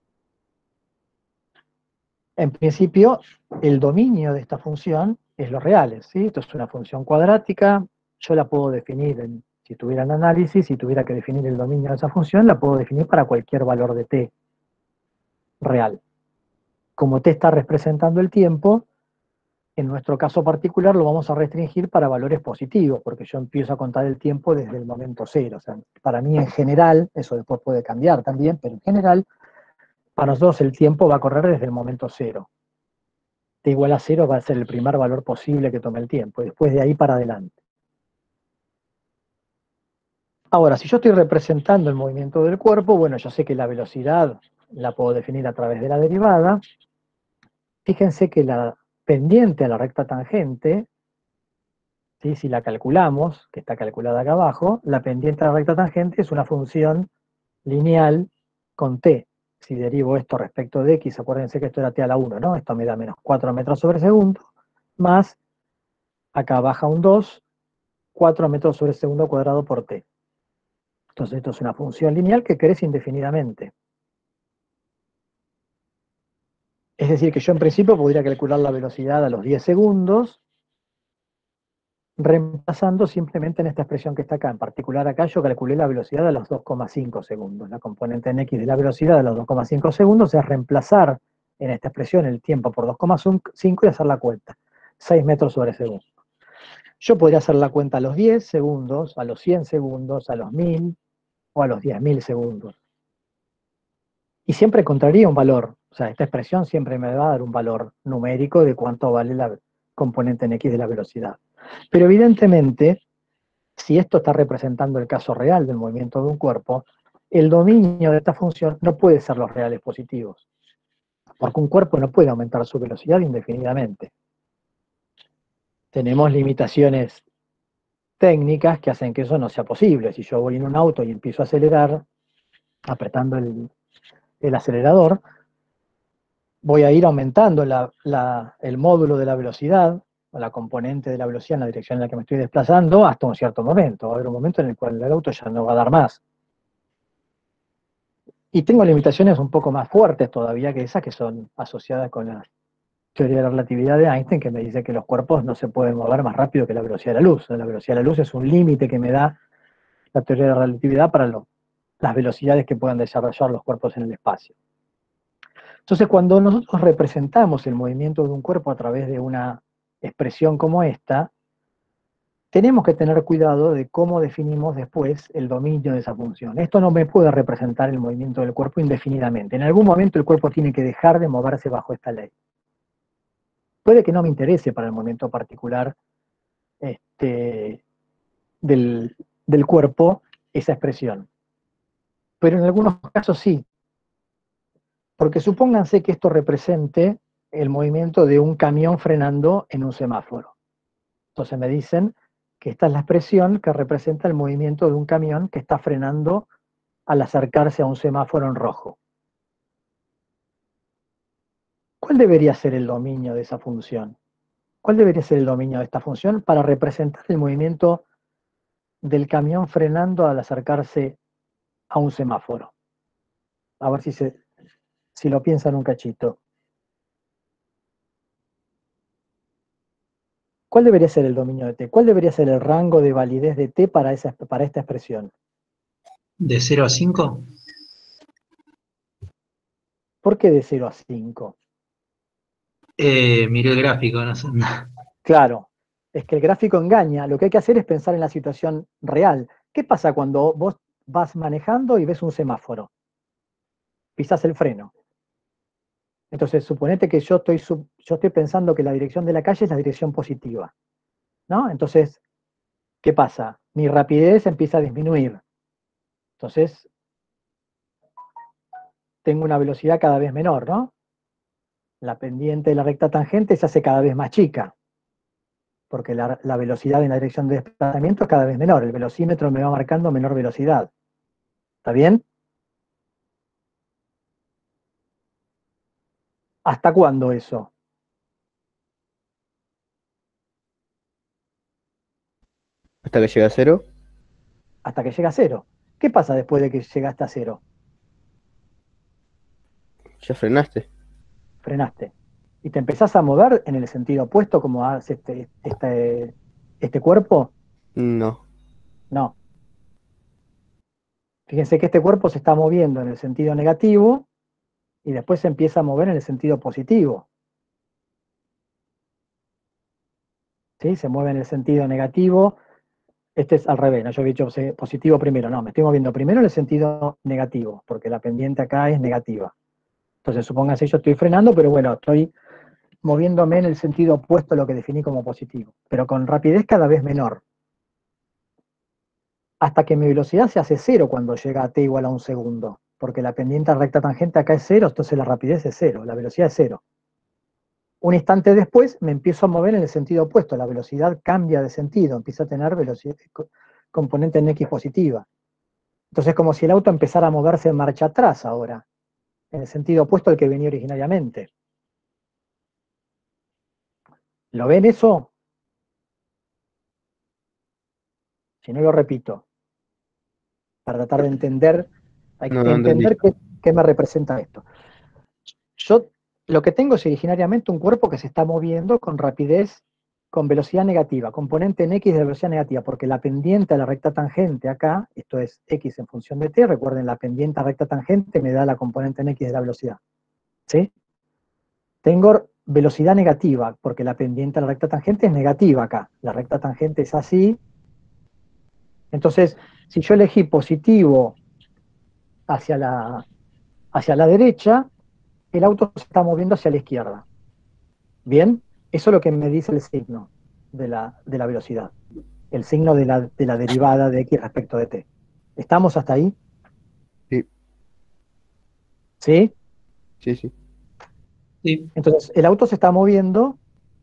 En principio, el dominio de esta función es los reales, ¿sí? Esto es una función cuadrática, yo la puedo definir, en, si tuviera un análisis, si tuviera que definir el dominio de esa función, la puedo definir para cualquier valor de t real. Como t está representando el tiempo, en nuestro caso particular lo vamos a restringir para valores positivos, porque yo empiezo a contar el tiempo desde el momento cero. O sea, para mí en general, eso después puede cambiar también, pero en general, para nosotros el tiempo va a correr desde el momento cero. T igual a cero va a ser el primer valor posible que tome el tiempo, y después de ahí para adelante. Ahora, si yo estoy representando el movimiento del cuerpo, bueno, yo sé que la velocidad la puedo definir a través de la derivada. Fíjense que la pendiente a la recta tangente, ¿sí? Si la calculamos, que está calculada acá abajo, la pendiente a la recta tangente es una función lineal con t. Si derivo esto respecto de x, acuérdense que esto era t a la uno, ¿no? Esto me da menos cuatro metros sobre segundo, más, acá baja un dos, cuatro metros sobre segundo cuadrado por t. Entonces esto es una función lineal que crece indefinidamente. Es decir, que yo en principio podría calcular la velocidad a los diez segundos, reemplazando simplemente en esta expresión que está acá. En particular acá yo calculé la velocidad a los dos coma cinco segundos. La componente en X de la velocidad a los dos coma cinco segundos es reemplazar en esta expresión el tiempo por dos coma cinco y hacer la cuenta. seis metros sobre segundo. Yo podría hacer la cuenta a los diez segundos, a los cien segundos, a los mil o a los diez mil segundos. Y siempre encontraría un valor. O sea, esta expresión siempre me va a dar un valor numérico de cuánto vale la componente en X de la velocidad. Pero evidentemente, si esto está representando el caso real del movimiento de un cuerpo, el dominio de esta función no puede ser los reales positivos, porque un cuerpo no puede aumentar su velocidad indefinidamente. Tenemos limitaciones técnicas que hacen que eso no sea posible. Si yo voy en un auto y empiezo a acelerar, apretando el, el acelerador, voy a ir aumentando la, la, el módulo de la velocidad, o la componente de la velocidad en la dirección en la que me estoy desplazando, hasta un cierto momento. Va a haber un momento en el cual el auto ya no va a dar más. Y tengo limitaciones un poco más fuertes todavía que esas que son asociadas con la teoría de la relatividad de Einstein, que me dice que los cuerpos no se pueden mover más rápido que la velocidad de la luz. La velocidad de la luz es un límite que me da la teoría de la relatividad para lo, las velocidades que puedan desarrollar los cuerpos en el espacio. Entonces, cuando nosotros representamos el movimiento de un cuerpo a través de una expresión como esta, tenemos que tener cuidado de cómo definimos después el dominio de esa función. Esto no me puede representar el movimiento del cuerpo indefinidamente. En algún momento el cuerpo tiene que dejar de moverse bajo esta ley. Puede que no me interese para el movimiento particular este, del, del cuerpo esa expresión. Pero en algunos casos sí. Porque supónganse que esto represente el movimiento de un camión frenando en un semáforo. Entonces me dicen que esta es la expresión que representa el movimiento de un camión que está frenando al acercarse a un semáforo en rojo. ¿Cuál debería ser el dominio de esa función? ¿Cuál debería ser el dominio de esta función para representar el movimiento del camión frenando al acercarse a un semáforo? A ver si, se, si lo piensan un cachito. ¿Cuál debería ser el dominio de T? ¿Cuál debería ser el rango de validez de T para, esa, para esta expresión? ¿De cero a cinco? ¿Por qué de cero a cinco? Eh, miré el gráfico, no sé. Claro, es que el gráfico engaña. Lo que hay que hacer es pensar en la situación real. ¿Qué pasa cuando vos vas manejando y ves un semáforo? Pisás el freno. Entonces, suponete que yo estoy, yo estoy pensando que la dirección de la calle es la dirección positiva, ¿no? Entonces, ¿qué pasa? Mi rapidez empieza a disminuir. Entonces, tengo una velocidad cada vez menor, ¿no? La pendiente de la recta tangente se hace cada vez más chica, porque la, la velocidad en la dirección de desplazamiento es cada vez menor. El velocímetro me va marcando menor velocidad. ¿Está bien? ¿Hasta cuándo eso? Hasta que llega a cero. Hasta que llega a cero. ¿Qué pasa después de que llegaste a cero? Ya frenaste. Frenaste. Y te empezás a mover en el sentido opuesto como hace este, este, este cuerpo. No. No. Fíjense que este cuerpo se está moviendo en el sentido negativo y después se empieza a mover en el sentido positivo. ¿Sí? Se mueve en el sentido negativo. Este es al revés, ¿no? Yo había dicho positivo primero. No, me estoy moviendo primero en el sentido negativo, porque la pendiente acá es negativa. Entonces, supónganse, yo estoy frenando, pero bueno, estoy moviéndome en el sentido opuesto a lo que definí como positivo, pero con rapidez cada vez menor. Hasta que mi velocidad se hace cero cuando llega a t igual a un segundo, porque la pendiente recta tangente acá es cero, entonces la rapidez es cero, la velocidad es cero. Un instante después me empiezo a mover en el sentido opuesto, la velocidad cambia de sentido, empieza a tener velocidad, componente en X positiva. Entonces es como si el auto empezara a moverse en marcha atrás ahora, en el sentido opuesto al que venía originariamente. ¿Lo ven eso? Si no, lo repito, para tratar de entender, hay No, que no entendí. entender qué, qué me representa esto. Yo lo que tengo es originariamente un cuerpo que se está moviendo con rapidez con velocidad negativa, componente en X de velocidad negativa, porque la pendiente a la recta tangente acá, esto es X en función de T, recuerden, la pendiente a recta tangente me da la componente en X de la velocidad. ¿Sí? Tengo velocidad negativa, porque la pendiente a la recta tangente es negativa acá. La recta tangente es así. Entonces, si yo elegí positivo hacia la, hacia la derecha, el auto se está moviendo hacia la izquierda. ¿Bien? Eso es lo que me dice el signo de la, de la velocidad. El signo de la, de la derivada de X respecto de T. ¿Estamos hasta ahí? Sí, ¿Sí? sí, sí. Sí, Entonces, el auto se está moviendo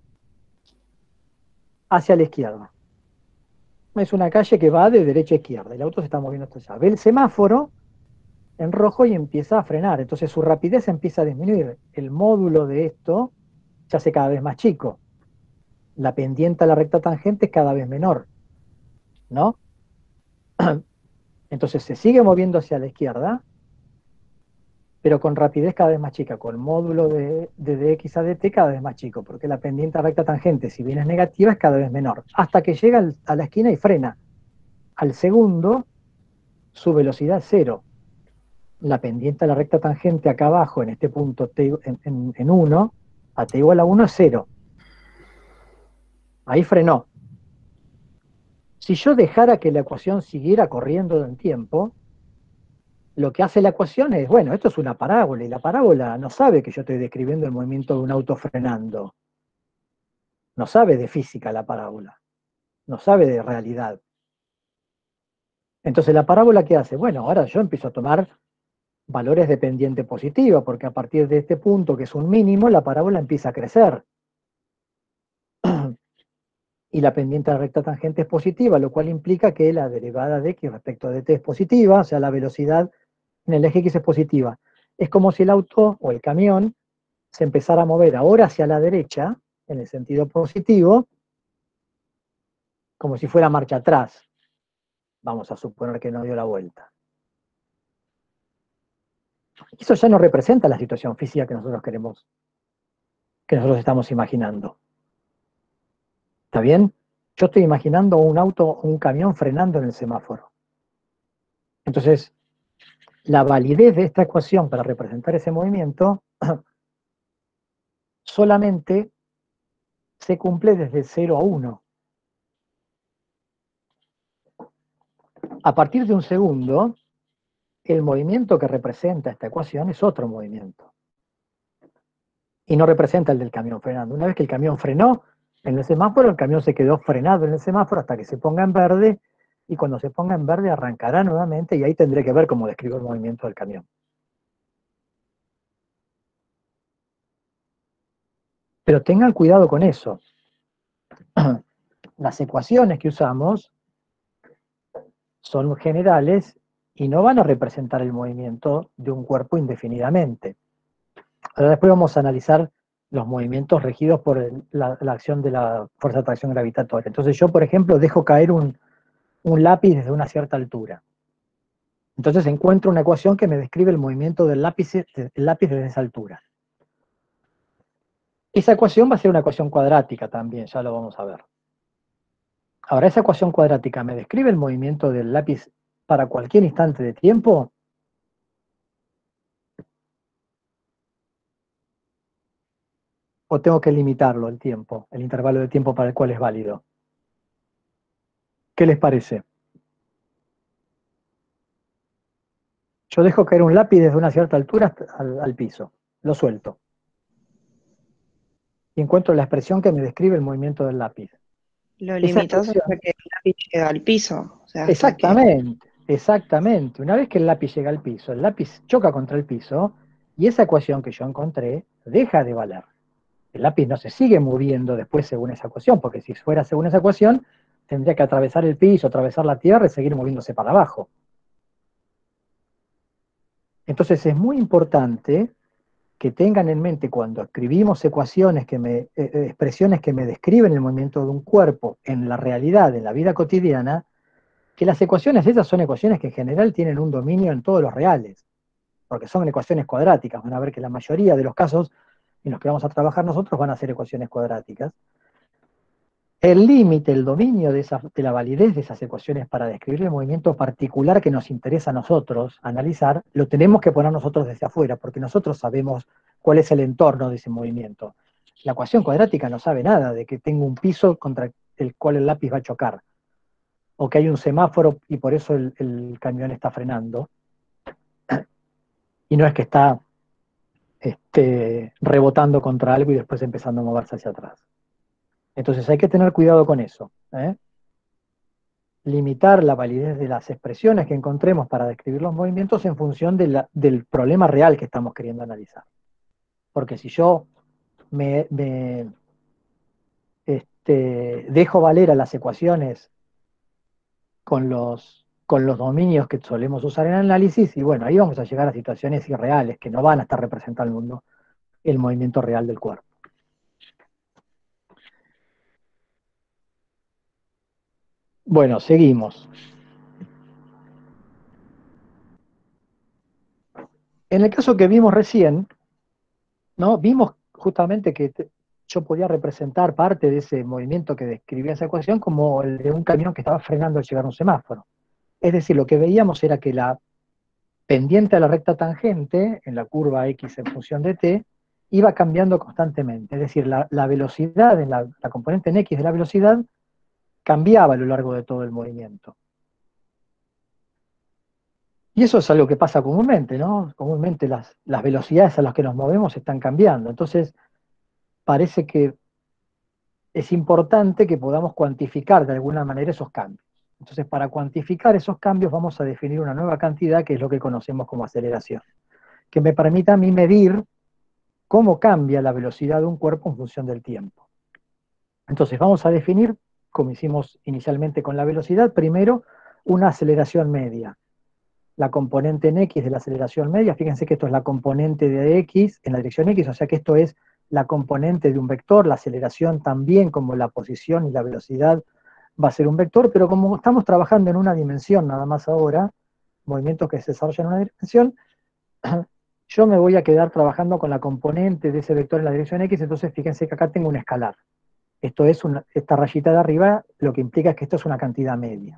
hacia la izquierda. Es una calle que va de derecha a izquierda. El auto se está moviendo hasta allá. Ve el semáforo en rojo y empieza a frenar. Entonces su rapidez empieza a disminuir. El módulo de esto se hace cada vez más chico. La pendiente a la recta tangente es cada vez menor, ¿no? Entonces se sigue moviendo hacia la izquierda, pero con rapidez cada vez más chica, con módulo de, de dx a dt cada vez más chico, porque la pendiente a recta tangente, si bien es negativa, es cada vez menor, hasta que llega al, a la esquina y frena. Al segundo, su velocidad es cero. La pendiente a la recta tangente acá abajo, en este punto t, en, en, en uno, a t igual a uno es cero. Ahí frenó. Si yo dejara que la ecuación siguiera corriendo en tiempo, lo que hace la ecuación es, bueno, esto es una parábola, y la parábola no sabe que yo estoy describiendo el movimiento de un auto frenando. No sabe de física la parábola. No sabe de realidad. Entonces, ¿la parábola qué hace? Bueno, ahora yo empiezo a tomar valores de pendiente positiva, porque a partir de este punto, que es un mínimo, la parábola empieza a crecer. Y la pendiente a la recta tangente es positiva, lo cual implica que la derivada de X respecto de T es positiva, o sea, la velocidad en el eje X es positiva. Es como si el auto o el camión se empezara a mover ahora hacia la derecha, en el sentido positivo, como si fuera marcha atrás. Vamos a suponer que no dio la vuelta. Eso ya no representa la situación física que nosotros queremos, que nosotros estamos imaginando. ¿Está bien? Yo estoy imaginando un auto, un camión frenando en el semáforo. Entonces, la validez de esta ecuación para representar ese movimiento solamente se cumple desde cero a uno. A partir de un segundo, el movimiento que representa esta ecuación es otro movimiento. Y no representa el del camión frenando. Una vez que el camión frenó en el semáforo, el camión se quedó frenado en el semáforo hasta que se ponga en verde, y cuando se ponga en verde arrancará nuevamente, y ahí tendré que ver cómo describo el movimiento del camión. Pero tengan cuidado con eso. Las ecuaciones que usamos son generales y no van a representar el movimiento de un cuerpo indefinidamente. Ahora después vamos a analizar los movimientos regidos por el, la, la acción de la fuerza de atracción gravitatoria. Entonces yo, por ejemplo, dejo caer un, un lápiz desde una cierta altura. Entonces encuentro una ecuación que me describe el movimiento del lápiz, el lápiz desde esa altura. Esa ecuación va a ser una ecuación cuadrática también, ya lo vamos a ver. Ahora, esa ecuación cuadrática me describe el movimiento del lápiz para cualquier instante de tiempo. ¿O tengo que limitarlo el tiempo, el intervalo de tiempo para el cual es válido? ¿Qué les parece? Yo dejo caer un lápiz desde una cierta altura al, al piso, lo suelto. Y encuentro la expresión que me describe el movimiento del lápiz. Lo Esa limitas expresión, hasta que el lápiz llega al piso. O sea, hasta que... exactamente, exactamente. Una vez que el lápiz llega al piso, el lápiz choca contra el piso, y esa ecuación que yo encontré deja de valer. El lápiz no se sigue moviendo después según esa ecuación, porque si fuera según esa ecuación, tendría que atravesar el piso, atravesar la tierra y seguir moviéndose para abajo. Entonces es muy importante que tengan en mente cuando escribimos ecuaciones, que me, eh, expresiones que me describen el movimiento de un cuerpo en la realidad, en la vida cotidiana, que las ecuaciones esas son ecuaciones que en general tienen un dominio en todos los reales, porque son ecuaciones cuadráticas. Van a ver que la mayoría de los casos en los que vamos a trabajar nosotros van a ser ecuaciones cuadráticas. el límite, el dominio de, esa, de la validez de esas ecuaciones para describir el movimiento particular que nos interesa a nosotros analizar, lo tenemos que poner nosotros desde afuera, porque nosotros sabemos cuál es el entorno de ese movimiento. La ecuación cuadrática no sabe nada de que tengo un piso contra el cual el lápiz va a chocar, o que hay un semáforo y por eso el, el camión está frenando, y no es que está este, rebotando contra algo y después empezando a moverse hacia atrás. Entonces hay que tener cuidado con eso, ¿eh? Limitar la validez de las expresiones que encontremos para describir los movimientos en función de la, del problema real que estamos queriendo analizar. Porque si yo me, me este, dejo valer a las ecuaciones con los, con los dominios que solemos usar en análisis, y bueno, ahí vamos a llegar a situaciones irreales que no van a estar representando el movimiento real del cuerpo. Bueno, seguimos. En el caso que vimos recién, ¿no? Vimos justamente que te, yo podía representar parte de ese movimiento que describía esa ecuación como el de un camión que estaba frenando al llegar a un semáforo. Es decir, lo que veíamos era que la pendiente a la recta tangente, en la curva X en función de t, iba cambiando constantemente. Es decir, la, la velocidad, en la, la componente en X de la velocidad, cambiaba a lo largo de todo el movimiento. Y eso es algo que pasa comúnmente, ¿no? Comúnmente las, las velocidades a las que nos movemos están cambiando. Entonces, parece que es importante que podamos cuantificar de alguna manera esos cambios. Entonces, para cuantificar esos cambios vamos a definir una nueva cantidad que es lo que conocemos como aceleración, que me permita a mí medir cómo cambia la velocidad de un cuerpo en función del tiempo. Entonces, vamos a definir, como hicimos inicialmente con la velocidad, primero una aceleración media. La componente en X de la aceleración media, fíjense que esto es la componente de X en la dirección X, o sea que esto es la componente de un vector, la aceleración también como la posición y la velocidad va a ser un vector, pero como estamos trabajando en una dimensión nada más ahora, movimientos que se desarrollan en una dimensión, yo me voy a quedar trabajando con la componente de ese vector en la dirección X, entonces fíjense que acá tengo un escalar. Esto es una, esta rayita de arriba, lo que implica es que esto es una cantidad media.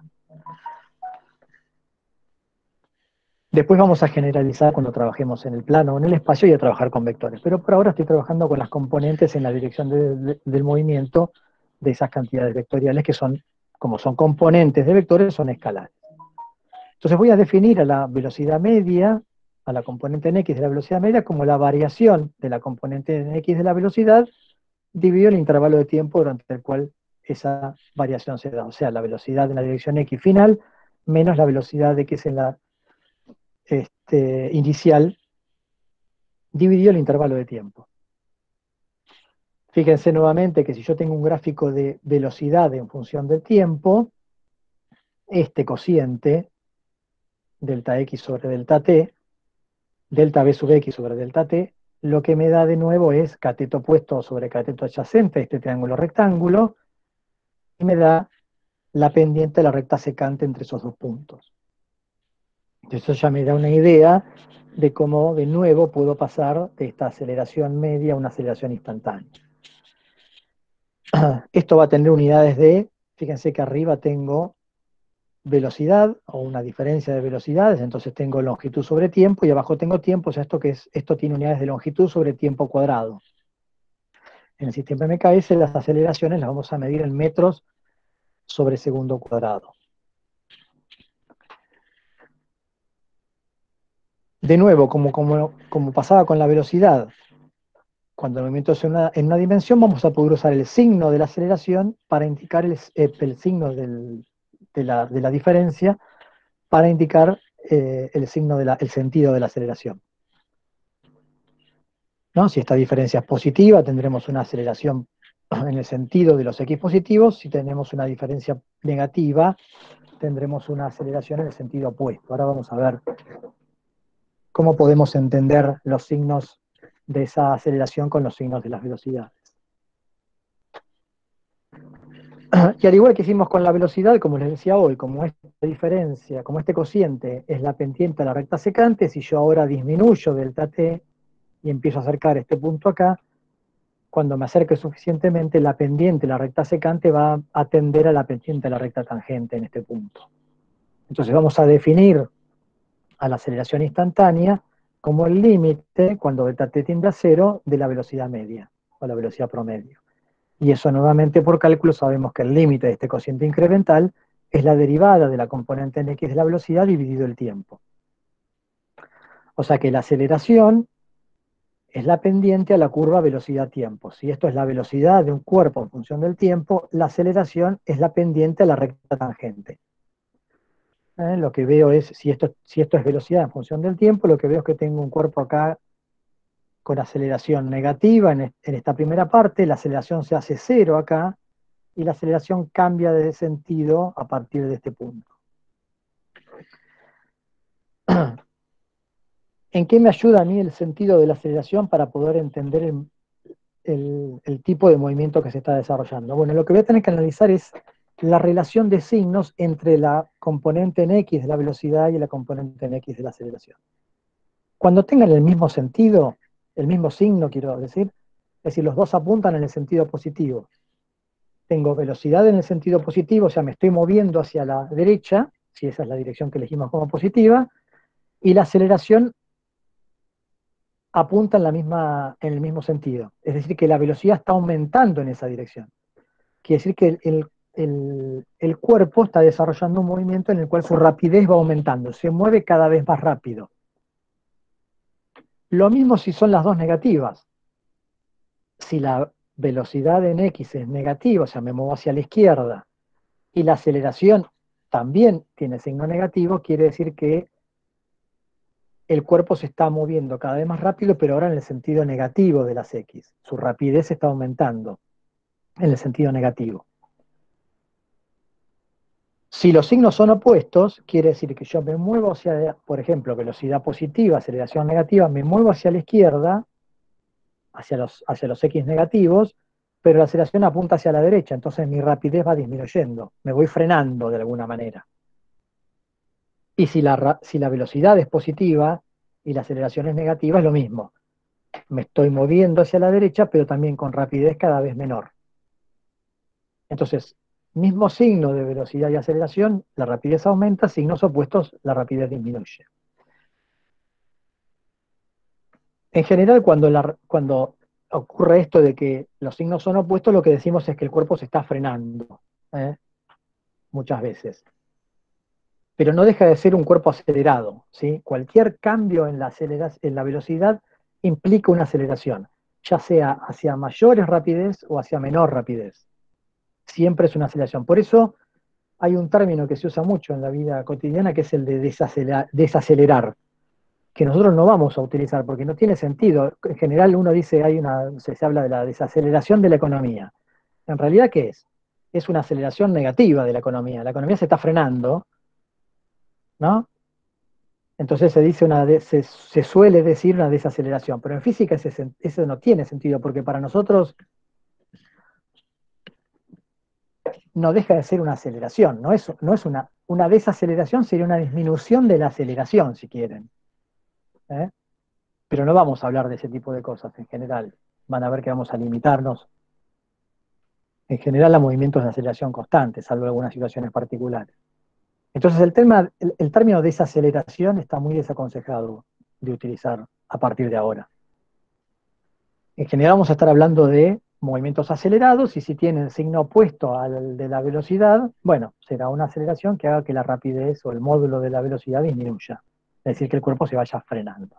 Después vamos a generalizar cuando trabajemos en el plano o en el espacio y a trabajar con vectores. Pero por ahora estoy trabajando con las componentes en la dirección de, de, del movimiento de esas cantidades vectoriales que son, como son componentes de vectores, son escalares. Entonces voy a definir a la velocidad media, a la componente en X de la velocidad media, como la variación de la componente en X de la velocidad, dividido el intervalo de tiempo durante el cual esa variación se da. O sea, la velocidad en la dirección X final menos la velocidad de X en la Este, inicial, dividido el intervalo de tiempo. Fíjense nuevamente que si yo tengo un gráfico de velocidad en función del tiempo, este cociente, delta X sobre delta T, delta B sub X sobre delta T, lo que me da de nuevo es cateto opuesto sobre cateto adyacente, este triángulo rectángulo, y me da la pendiente de la recta secante entre esos dos puntos. Eso ya me da una idea de cómo de nuevo puedo pasar de esta aceleración media a una aceleración instantánea. Esto va a tener unidades de, fíjense que arriba tengo velocidad o una diferencia de velocidades, entonces tengo longitud sobre tiempo y abajo tengo tiempo, o sea, esto, que es, esto tiene unidades de longitud sobre tiempo cuadrado. En el sistema M K S las aceleraciones las vamos a medir en metros sobre segundo cuadrado. De nuevo, como, como, como pasaba con la velocidad, cuando el movimiento es en una, en una dimensión, vamos a poder usar el signo de la aceleración para indicar el, el signo del, de, la, de la diferencia, para indicar eh, el signo de la, el sentido de la aceleración. ¿No? Si esta diferencia es positiva, tendremos una aceleración en el sentido de los X positivos. Si tenemos una diferencia negativa, tendremos una aceleración en el sentido opuesto. Ahora vamos a ver cómo podemos entender los signos de esa aceleración con los signos de las velocidades. Y al igual que hicimos con la velocidad, como les decía hoy, como esta diferencia, como este cociente es la pendiente a la recta secante, si yo ahora disminuyo delta t y empiezo a acercar este punto acá, cuando me acerque suficientemente, la pendiente, la recta secante, va a atender a la pendiente de la recta tangente en este punto. Entonces vamos a definir a la aceleración instantánea como el límite, cuando delta t tiende a cero, de la velocidad media, o la velocidad promedio. Y eso nuevamente por cálculo sabemos que el límite de este cociente incremental es la derivada de la componente en x de la velocidad dividido el tiempo. O sea que la aceleración es la pendiente a la curva velocidad-tiempo. Si esto es la velocidad de un cuerpo en función del tiempo, la aceleración es la pendiente a la recta tangente. ¿Eh? Lo que veo es, si esto, si esto es velocidad en función del tiempo, lo que veo es que tengo un cuerpo acá con aceleración negativa en, en esta primera parte, la aceleración se hace cero acá, y la aceleración cambia de sentido a partir de este punto. ¿En qué me ayuda a mí el sentido de la aceleración para poder entender el, el, el tipo de movimiento que se está desarrollando? Bueno, lo que voy a tener que analizar es la relación de signos entre la componente en x de la velocidad y la componente en x de la aceleración. Cuando tengan el mismo sentido, el mismo signo quiero decir, es decir, los dos apuntan en el sentido positivo. Tengo velocidad en el sentido positivo, o sea, me estoy moviendo hacia la derecha, si esa es la dirección que elegimos como positiva, y la aceleración apunta en, la misma, en el mismo sentido. Es decir, que la velocidad está aumentando en esa dirección. Quiere decir que el, el, el, el cuerpo está desarrollando un movimiento en el cual su rapidez va aumentando, se mueve cada vez más rápido. Lo mismo si son las dos negativas. Si la velocidad en x es negativa, o sea, me muevo hacia la izquierda, y la aceleración también tiene signo negativo, quiere decir que el cuerpo se está moviendo cada vez más rápido, pero ahora en el sentido negativo de las x. Su rapidez está aumentando en el sentido negativo. Si los signos son opuestos, quiere decir que yo me muevo hacia, por ejemplo, velocidad positiva, aceleración negativa, me muevo hacia la izquierda, hacia los, hacia los x negativos, pero la aceleración apunta hacia la derecha, entonces mi rapidez va disminuyendo, me voy frenando de alguna manera. Y si la, si la velocidad es positiva y la aceleración es negativa, es lo mismo. Me estoy moviendo hacia la derecha, pero también con rapidez cada vez menor. Entonces, mismo signo de velocidad y aceleración, la rapidez aumenta, signos opuestos, la rapidez disminuye. En general, cuando, la, cuando ocurre esto de que los signos son opuestos, lo que decimos es que el cuerpo se está frenando, ¿eh? Muchas veces. Pero no deja de ser un cuerpo acelerado, ¿sí? Cualquier cambio en la, en la velocidad implica una aceleración, ya sea hacia mayor rapidez o hacia menor rapidez. Siempre es una aceleración. Por eso hay un término que se usa mucho en la vida cotidiana, que es el de desacelerar, desacelerar, que nosotros no vamos a utilizar porque no tiene sentido. En general uno dice, hay una, se, se habla de la desaceleración de la economía. En realidad, ¿qué es? Es una aceleración negativa de la economía. La economía se está frenando, ¿no? Entonces se dice una de, se, se suele decir una desaceleración, pero en física ese, ese no tiene sentido, porque para nosotros no deja de ser una aceleración, no es, no es una, una desaceleración, sería una disminución de la aceleración, si quieren. ¿Eh? Pero no vamos a hablar de ese tipo de cosas en general, van a ver que vamos a limitarnos en general a movimientos de aceleración constante, salvo algunas situaciones particulares. Entonces el, tema, el, el término desaceleración está muy desaconsejado de utilizar a partir de ahora. En general vamos a estar hablando de movimientos acelerados, y si tienen signo opuesto al de la velocidad, bueno, será una aceleración que haga que la rapidez o el módulo de la velocidad disminuya. Es decir, que el cuerpo se vaya frenando.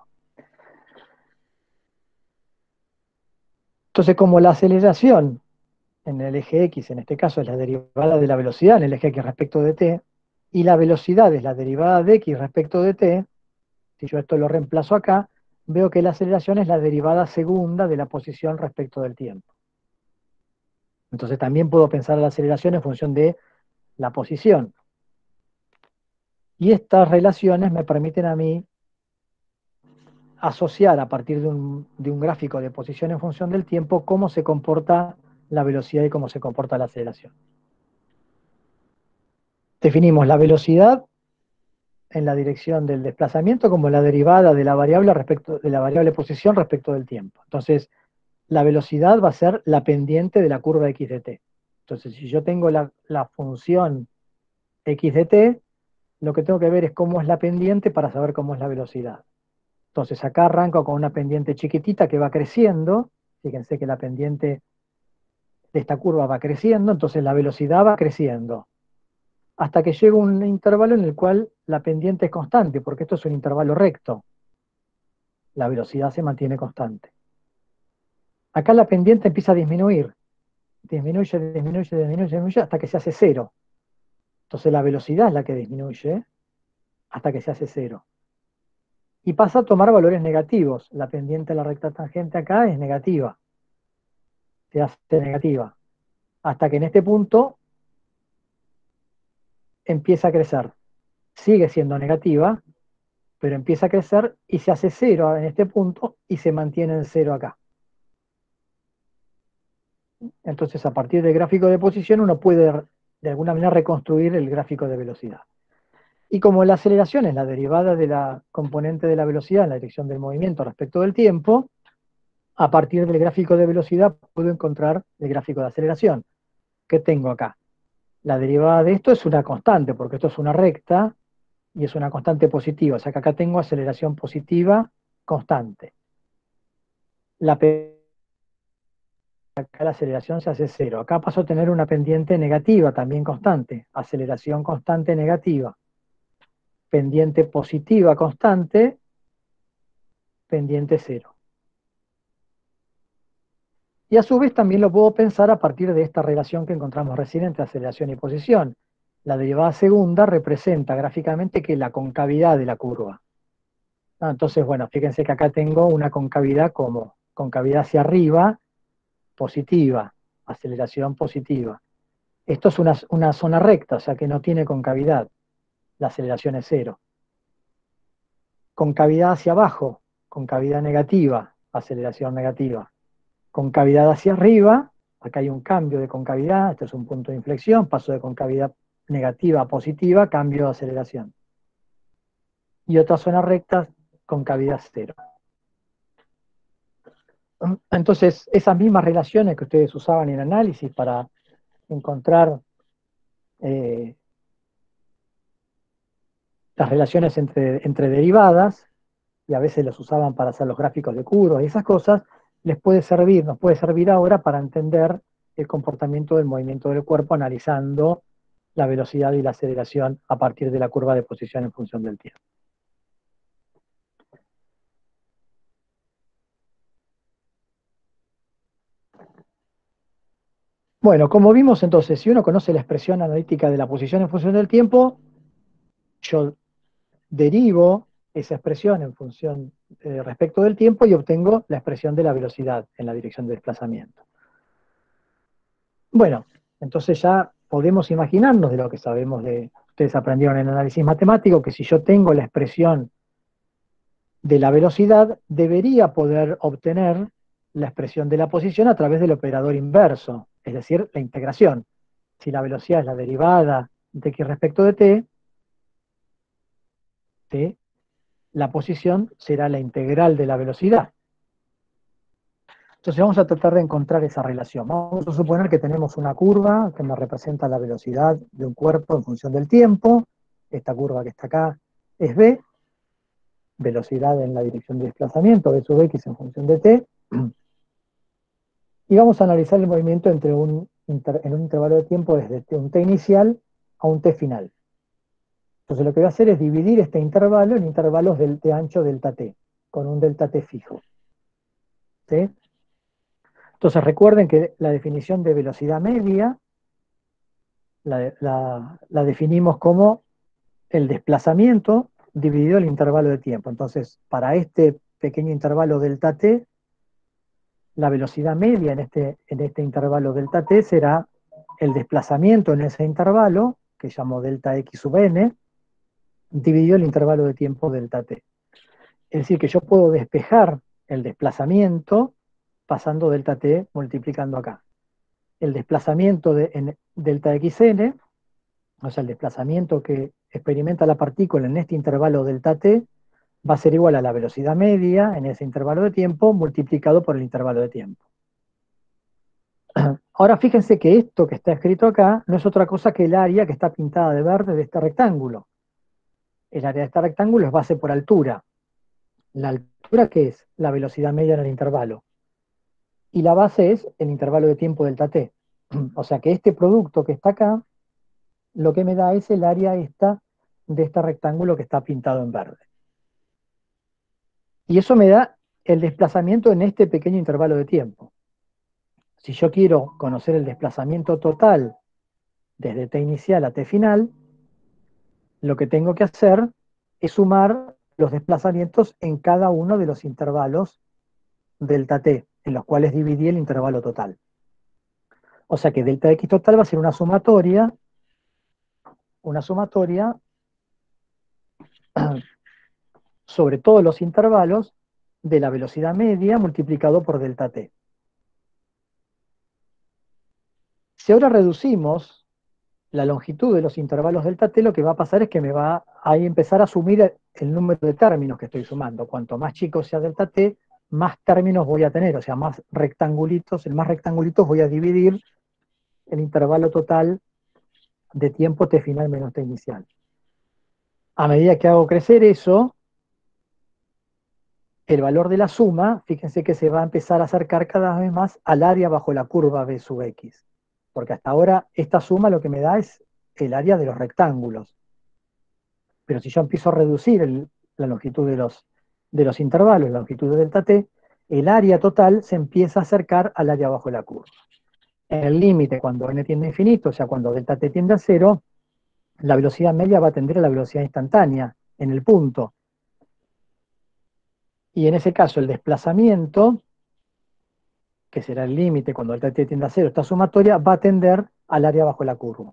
Entonces, como la aceleración en el eje X, en este caso es la derivada de la velocidad en el eje X respecto de t, y la velocidad es la derivada de x respecto de t, si yo esto lo reemplazo acá, veo que la aceleración es la derivada segunda de la posición respecto del tiempo. Entonces también puedo pensar la aceleración en función de la posición. Y estas relaciones me permiten a mí asociar a partir de un, de un gráfico de posición en función del tiempo cómo se comporta la velocidad y cómo se comporta la aceleración. Definimos la velocidad en la dirección del desplazamiento como la derivada de la variable respecto de la variable posición respecto del tiempo. Entonces, la velocidad va a ser la pendiente de la curva x de t. Entonces, si yo tengo la, la función x de t, lo que tengo que ver es cómo es la pendiente para saber cómo es la velocidad. Entonces, acá arranco con una pendiente chiquitita que va creciendo. Fíjense que la pendiente de esta curva va creciendo, entonces la velocidad va creciendo. Hasta que llega un intervalo en el cual la pendiente es constante, porque esto es un intervalo recto. La velocidad se mantiene constante. Acá la pendiente empieza a disminuir. Disminuye, disminuye, disminuye, disminuye, hasta que se hace cero. Entonces la velocidad es la que disminuye hasta que se hace cero. Y pasa a tomar valores negativos. La pendiente de la recta tangente acá es negativa. Se hace negativa. Hasta que en este punto empieza a crecer. Sigue siendo negativa, pero empieza a crecer y se hace cero en este punto y se mantiene en cero acá. Entonces, a partir del gráfico de posición, uno puede de alguna manera reconstruir el gráfico de velocidad. Y como la aceleración es la derivada de la componente de la velocidad en la dirección del movimiento respecto del tiempo, a partir del gráfico de velocidad puedo encontrar el gráfico de aceleración. ¿Qué tengo acá? La derivada de esto es una constante, porque esto es una recta y es una constante positiva. O sea que acá tengo aceleración positiva constante. La acá la aceleración se hace cero. Acá paso a tener una pendiente negativa, también constante. Aceleración constante negativa. Pendiente positiva constante, pendiente cero. Y a su vez también lo puedo pensar a partir de esta relación que encontramos recién entre aceleración y posición. La derivada segunda representa gráficamente que la concavidad de la curva. Ah, entonces, bueno, fíjense que acá tengo una concavidad como concavidad hacia arriba, positiva, aceleración positiva. Esto es una, una zona recta, o sea que no tiene concavidad. La aceleración es cero. Concavidad hacia abajo, concavidad negativa, aceleración negativa. Concavidad hacia arriba, acá hay un cambio de concavidad, este es un punto de inflexión, paso de concavidad negativa a positiva, cambio de aceleración. Y otra zona recta, concavidad cero. Entonces, esas mismas relaciones que ustedes usaban en análisis para encontrar eh, las relaciones entre, entre derivadas, y a veces los usaban para hacer los gráficos de curvas y esas cosas, les puede servir, nos puede servir ahora para entender el comportamiento del movimiento del cuerpo analizando la velocidad y la aceleración a partir de la curva de posición en función del tiempo. Bueno, como vimos entonces, si uno conoce la expresión analítica de la posición en función del tiempo, yo derivo esa expresión en función eh, respecto del tiempo y obtengo la expresión de la velocidad en la dirección de desplazamiento. Bueno, entonces ya podemos imaginarnos de lo que sabemos de, ustedes aprendieron en análisis matemático, que si yo tengo la expresión de la velocidad, debería poder obtener la expresión de la posición a través del operador inverso, es decir, la integración. Si la velocidad es la derivada de x respecto de t, ¿sí?, la posición será la integral de la velocidad. Entonces vamos a tratar de encontrar esa relación. Vamos a suponer que tenemos una curva que me representa la velocidad de un cuerpo en función del tiempo. Esta curva que está acá es v, velocidad en la dirección de desplazamiento, v sub x en función de t. Y vamos a analizar el movimiento entre un, en un intervalo de tiempo desde un t inicial a un t final. Entonces lo que voy a hacer es dividir este intervalo en intervalos del t ancho delta t, con un delta t fijo. ¿Sí? Entonces recuerden que la definición de velocidad media la, la, la definimos como el desplazamiento dividido el intervalo de tiempo. Entonces, para este pequeño intervalo delta t, la velocidad media en este, en este intervalo delta t será el desplazamiento en ese intervalo, que llamo delta x sub n, dividido el intervalo de tiempo delta t. Es decir, que yo puedo despejar el desplazamiento pasando delta t multiplicando acá. El desplazamiento de, en delta xn, o sea, el desplazamiento que experimenta la partícula en este intervalo delta t, va a ser igual a la velocidad media en ese intervalo de tiempo multiplicado por el intervalo de tiempo. Ahora fíjense que esto que está escrito acá no es otra cosa que el área que está pintada de verde de este rectángulo. El área de este rectángulo es base por altura. ¿La altura qué es? La velocidad media en el intervalo. Y la base es el intervalo de tiempo delta t. O sea que este producto que está acá, lo que me da es el área esta de este rectángulo que está pintado en verde. Y eso me da el desplazamiento en este pequeño intervalo de tiempo. Si yo quiero conocer el desplazamiento total desde t inicial a t final, lo que tengo que hacer es sumar los desplazamientos en cada uno de los intervalos delta t, en los cuales dividí el intervalo total. O sea que delta x total va a ser una sumatoria, una sumatoria sobre todos los intervalos de la velocidad media multiplicado por delta t. Si ahora reducimos la longitud de los intervalos delta t, lo que va a pasar es que me va a empezar a asumir el número de términos que estoy sumando. Cuanto más chico sea delta t, más términos voy a tener, o sea, más rectangulitos, en más rectangulitos voy a dividir el intervalo total de tiempo t final menos t inicial. A medida que hago crecer eso, el valor de la suma, fíjense que se va a empezar a acercar cada vez más al área bajo la curva b sub x. Porque hasta ahora esta suma lo que me da es el área de los rectángulos. Pero si yo empiezo a reducir el, la longitud de los, de los intervalos, la longitud de delta t, el área total se empieza a acercar al área bajo la curva. En el límite, cuando n tiende a infinito, o sea, cuando delta t tiende a cero, la velocidad media va a tender a la velocidad instantánea, en el punto. Y en ese caso, el desplazamiento, que será el límite cuando delta t tiende a cero, esta sumatoria va a tender al área bajo la curva.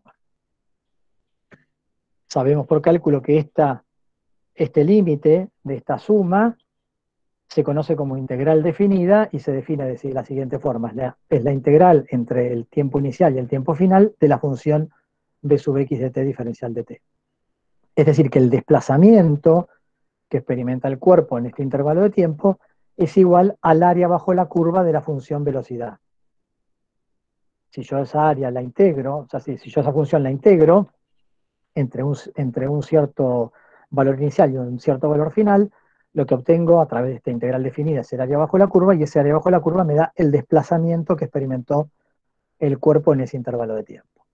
Sabemos por cálculo que esta, este límite de esta suma se conoce como integral definida y se define de la siguiente forma. Es la, es la integral entre el tiempo inicial y el tiempo final de la función b sub x de t diferencial de t. Es decir, que el desplazamiento que experimenta el cuerpo en este intervalo de tiempo es igual al área bajo la curva de la función velocidad. Si yo esa área la integro, o sea, si, si yo esa función la integro entre un, entre un cierto valor inicial y un cierto valor final, lo que obtengo a través de esta integral definida es el área bajo la curva, y ese área bajo la curva me da el desplazamiento que experimentó el cuerpo en ese intervalo de tiempo.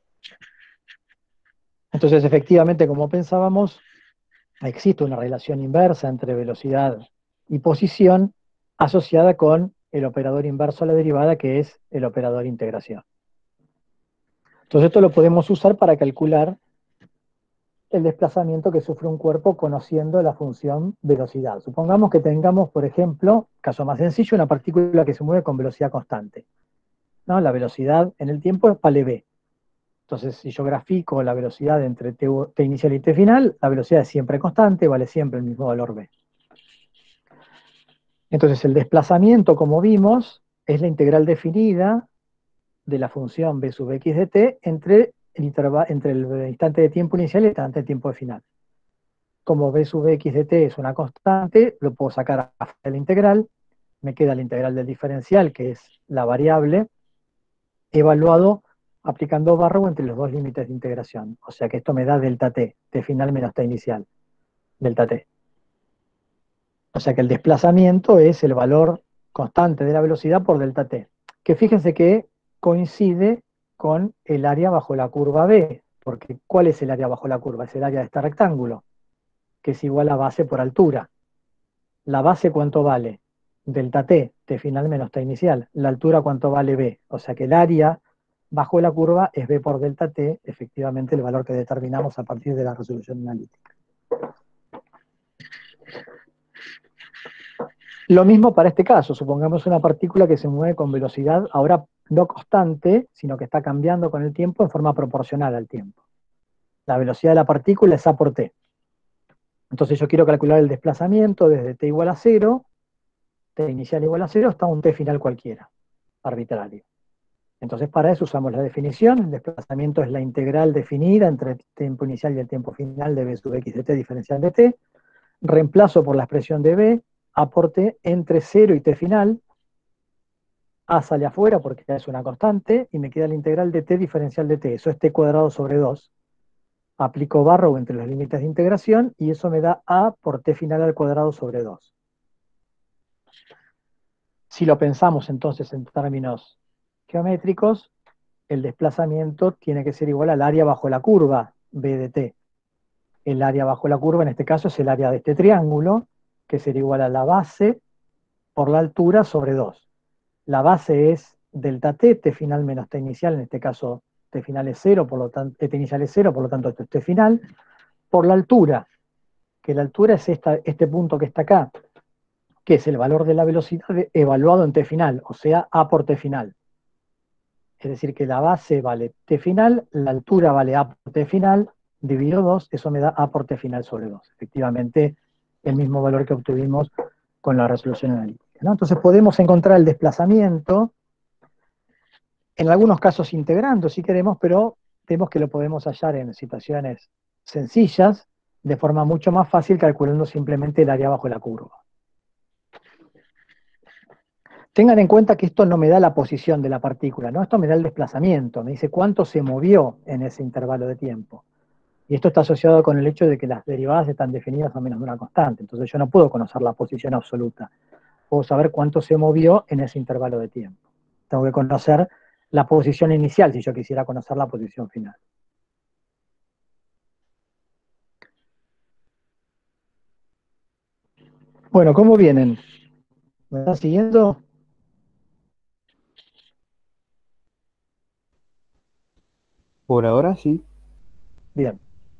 Entonces, efectivamente, como pensábamos, existe una relación inversa entre velocidad y posición asociada con el operador inverso a la derivada, que es el operador integración. Entonces esto lo podemos usar para calcular el desplazamiento que sufre un cuerpo conociendo la función velocidad. Supongamos que tengamos, por ejemplo, caso más sencillo, una partícula que se mueve con velocidad constante, ¿no? La velocidad en el tiempo es vale v. Entonces, si yo grafico la velocidad entre t, t inicial y t final, la velocidad es siempre constante, vale siempre el mismo valor v. Entonces, el desplazamiento, como vimos, es la integral definida de la función b sub x de t entre el, entre el instante de tiempo inicial y el instante de tiempo final. Como b sub x de t es una constante, lo puedo sacar a la integral, me queda la integral del diferencial, que es la variable, evaluado aplicando barro entre los dos límites de integración. O sea que esto me da delta t, t final menos t inicial, delta t. O sea que el desplazamiento es el valor constante de la velocidad por delta t, que fíjense que coincide con el área bajo la curva b, porque ¿cuál es el área bajo la curva? Es el área de este rectángulo, que es igual a base por altura. ¿La base cuánto vale? Delta t, t final menos t inicial. ¿La altura cuánto vale b? O sea que el área bajo la curva es b por delta t, efectivamente el valor que determinamos a partir de la resolución analítica. Lo mismo para este caso, supongamos una partícula que se mueve con velocidad, ahora no constante, sino que está cambiando con el tiempo en forma proporcional al tiempo. La velocidad de la partícula es a por t. Entonces yo quiero calcular el desplazamiento desde t igual a cero, t inicial igual a cero, hasta un t final cualquiera, arbitrario. Entonces para eso usamos la definición, el desplazamiento es la integral definida entre el tiempo inicial y el tiempo final de b sub x de t diferencial de t, reemplazo por la expresión de b, a por t entre cero y t final, A sale afuera porque es una constante, y me queda la integral de t diferencial de t. Eso es t cuadrado sobre dos. Aplico Barrow entre los límites de integración, y eso me da a por t final al cuadrado sobre dos. Si lo pensamos entonces en términos geométricos, el desplazamiento tiene que ser igual al área bajo la curva, b de t. El área bajo la curva en este caso es el área de este triángulo, que sería igual a la base por la altura sobre dos. La base es delta t, t final menos t inicial, en este caso t final es cero, por lo tanto, t inicial es cero, por lo tanto esto es t final, por la altura, que la altura es esta, este punto que está acá, que es el valor de la velocidad evaluado en t final, o sea, a por t final. Es decir, que la base vale t final, la altura vale a por t final, dividido dos, eso me da a por t final sobre dos. Efectivamente, el mismo valor que obtuvimos con la resolución analítica, ¿no? Entonces podemos encontrar el desplazamiento, en algunos casos integrando si queremos, pero vemos que lo podemos hallar en situaciones sencillas, de forma mucho más fácil, calculando simplemente el área bajo la curva. Tengan en cuenta que esto no me da la posición de la partícula, ¿no? Esto me da el desplazamiento, me dice cuánto se movió en ese intervalo de tiempo. Y esto está asociado con el hecho de que las derivadas están definidas a menos de una constante. Entonces yo no puedo conocer la posición absoluta. Puedo saber cuánto se movió en ese intervalo de tiempo. Tengo que conocer la posición inicial si yo quisiera conocer la posición final. Bueno, ¿cómo vienen? ¿Me están siguiendo? Por ahora sí. Bien.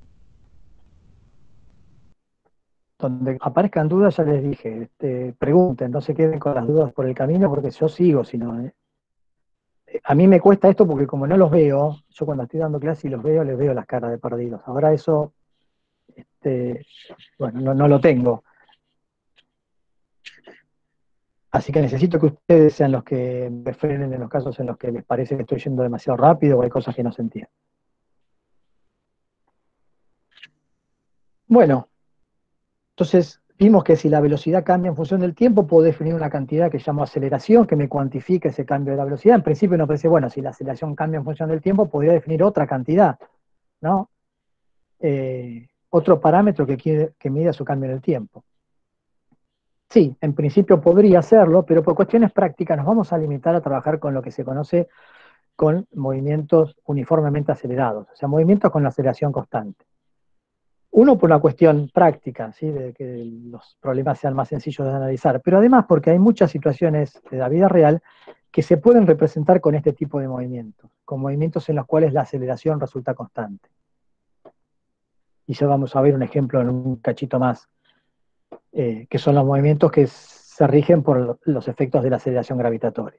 Donde aparezcan dudas, ya les dije, este, pregunten, no se queden con las dudas por el camino, porque yo sigo, si no, ¿eh? A mí me cuesta esto porque como no los veo, yo cuando estoy dando clases y los veo, les veo las caras de perdidos. Ahora eso, este, bueno, no, no lo tengo. Así que necesito que ustedes sean los que me frenen en los casos en los que les parece que estoy yendo demasiado rápido o hay cosas que no se entienden. Bueno, entonces vimos que si la velocidad cambia en función del tiempo, puedo definir una cantidad que llamo aceleración, que me cuantifique ese cambio de la velocidad. En principio nos parece, bueno, si la aceleración cambia en función del tiempo, podría definir otra cantidad, ¿no? Eh, otro parámetro que, quiere, que mida su cambio en el tiempo. Sí, en principio podría hacerlo, pero por cuestiones prácticas nos vamos a limitar a trabajar con lo que se conoce con movimientos uniformemente acelerados, o sea, movimientos con la aceleración constante. Uno, por una cuestión práctica, ¿sí? De que los problemas sean más sencillos de analizar, pero además porque hay muchas situaciones de la vida real que se pueden representar con este tipo de movimientos, con movimientos en los cuales la aceleración resulta constante. Y ya vamos a ver un ejemplo en un cachito más, eh, que son los movimientos que se rigen por los efectos de la aceleración gravitatoria.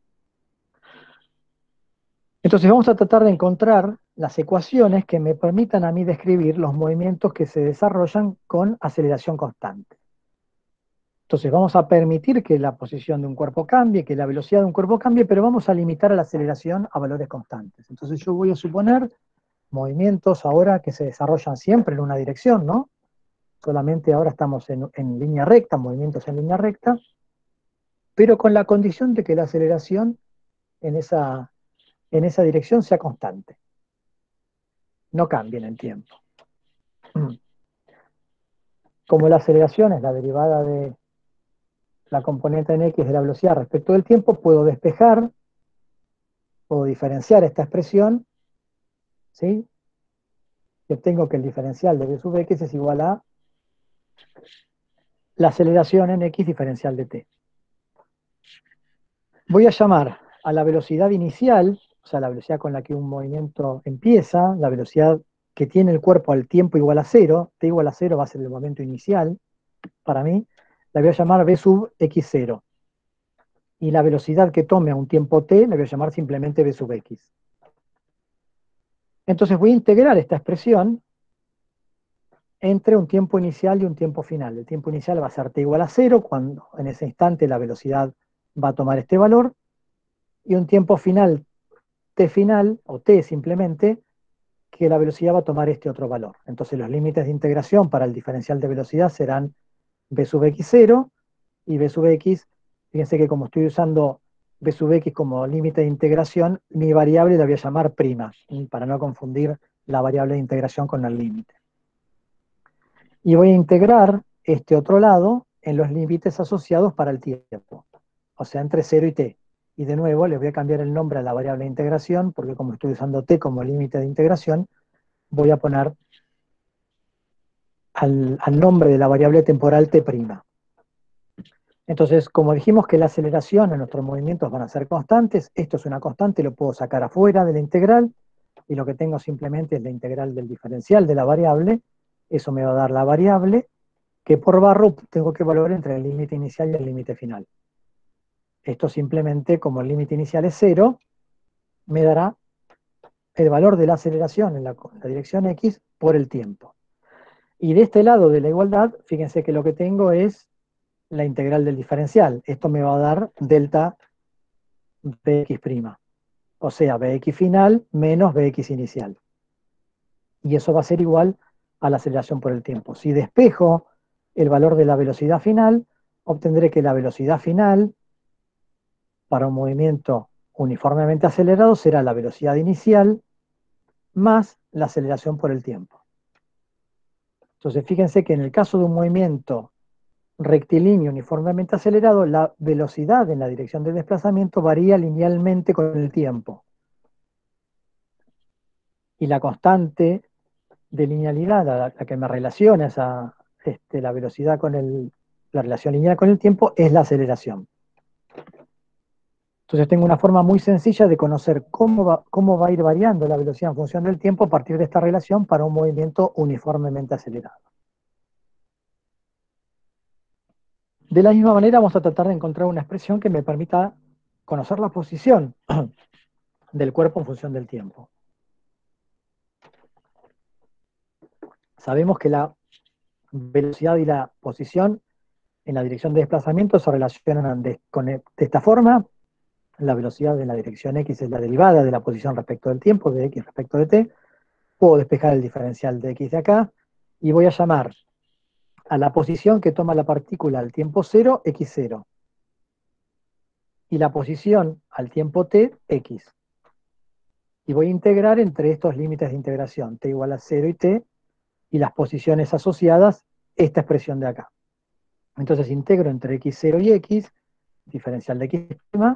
Entonces vamos a tratar de encontrar las ecuaciones que me permitan a mí describir los movimientos que se desarrollan con aceleración constante. Entonces vamos a permitir que la posición de un cuerpo cambie, que la velocidad de un cuerpo cambie, pero vamos a limitar a la aceleración a valores constantes. Entonces yo voy a suponer movimientos ahora que se desarrollan siempre en una dirección, ¿no? Solamente ahora estamos en, en línea recta, movimientos en línea recta, pero con la condición de que la aceleración en esa, en esa dirección sea constante. No cambie en el tiempo. Como la aceleración es la derivada de la componente en x de la velocidad respecto del tiempo, puedo despejar, puedo diferenciar esta expresión, ¿sí? Que tengo que el diferencial de v sub x es igual a la aceleración en x diferencial de t. Voy a llamar a la velocidad inicial, o sea, la velocidad con la que un movimiento empieza, la velocidad que tiene el cuerpo al tiempo igual a cero, t igual a cero va a ser el momento inicial, para mí, la voy a llamar v sub x cero. Y la velocidad que tome a un tiempo t, la voy a llamar simplemente v sub x. Entonces voy a integrar esta expresión entre un tiempo inicial y un tiempo final. El tiempo inicial va a ser t igual a cero, cuando en ese instante la velocidad va a tomar este valor, y un tiempo final, t final, o t simplemente, que la velocidad va a tomar este otro valor. Entonces los límites de integración para el diferencial de velocidad serán v sub x cero, y v sub x, fíjense que como estoy usando b sub x como límite de integración, mi variable la voy a llamar prima, para no confundir la variable de integración con el límite. Y voy a integrar este otro lado en los límites asociados para el tiempo, o sea, entre cero y t. Y de nuevo les voy a cambiar el nombre a la variable de integración, porque como estoy usando t como límite de integración, voy a poner al, al nombre de la variable temporal t'. Entonces, como dijimos que la aceleración en nuestros movimientos van a ser constantes, esto es una constante, lo puedo sacar afuera de la integral, y lo que tengo simplemente es la integral del diferencial de la variable. Eso me va a dar la variable, que por barro tengo que evaluar entre el límite inicial y el límite final. Esto simplemente, como el límite inicial es cero, me dará el valor de la aceleración en la, en la dirección X por el tiempo. Y de este lado de la igualdad, fíjense que lo que tengo es la integral del diferencial. Esto me va a dar delta Bx', o sea, Bx final menos Bx inicial. Y eso va a ser igual a la aceleración por el tiempo. Si despejo el valor de la velocidad final, obtendré que la velocidad final para un movimiento uniformemente acelerado será la velocidad inicial más la aceleración por el tiempo. Entonces fíjense que en el caso de un movimiento rectilíneo uniformemente acelerado, la velocidad en la dirección del desplazamiento varía linealmente con el tiempo. Y la constante de linealidad, la, la que me relaciona esa, este, la velocidad con el, la relación lineal con el tiempo, es la aceleración. Entonces tengo una forma muy sencilla de conocer cómo va, cómo va a ir variando la velocidad en función del tiempo a partir de esta relación para un movimiento uniformemente acelerado. De la misma manera vamos a tratar de encontrar una expresión que me permita conocer la posición del cuerpo en función del tiempo. Sabemos que la velocidad y la posición en la dirección de desplazamiento se relacionan de, con, de esta forma. La velocidad en la dirección X es la derivada de la posición respecto del tiempo, de X respecto de t. Puedo despejar el diferencial de X de acá, y voy a llamar a la posición que toma la partícula al tiempo cero, equis cero. Y la posición al tiempo t, X. Y voy a integrar entre estos límites de integración, t igual a cero y t, y las posiciones asociadas, esta expresión de acá. Entonces integro entre equis cero y X, diferencial de X',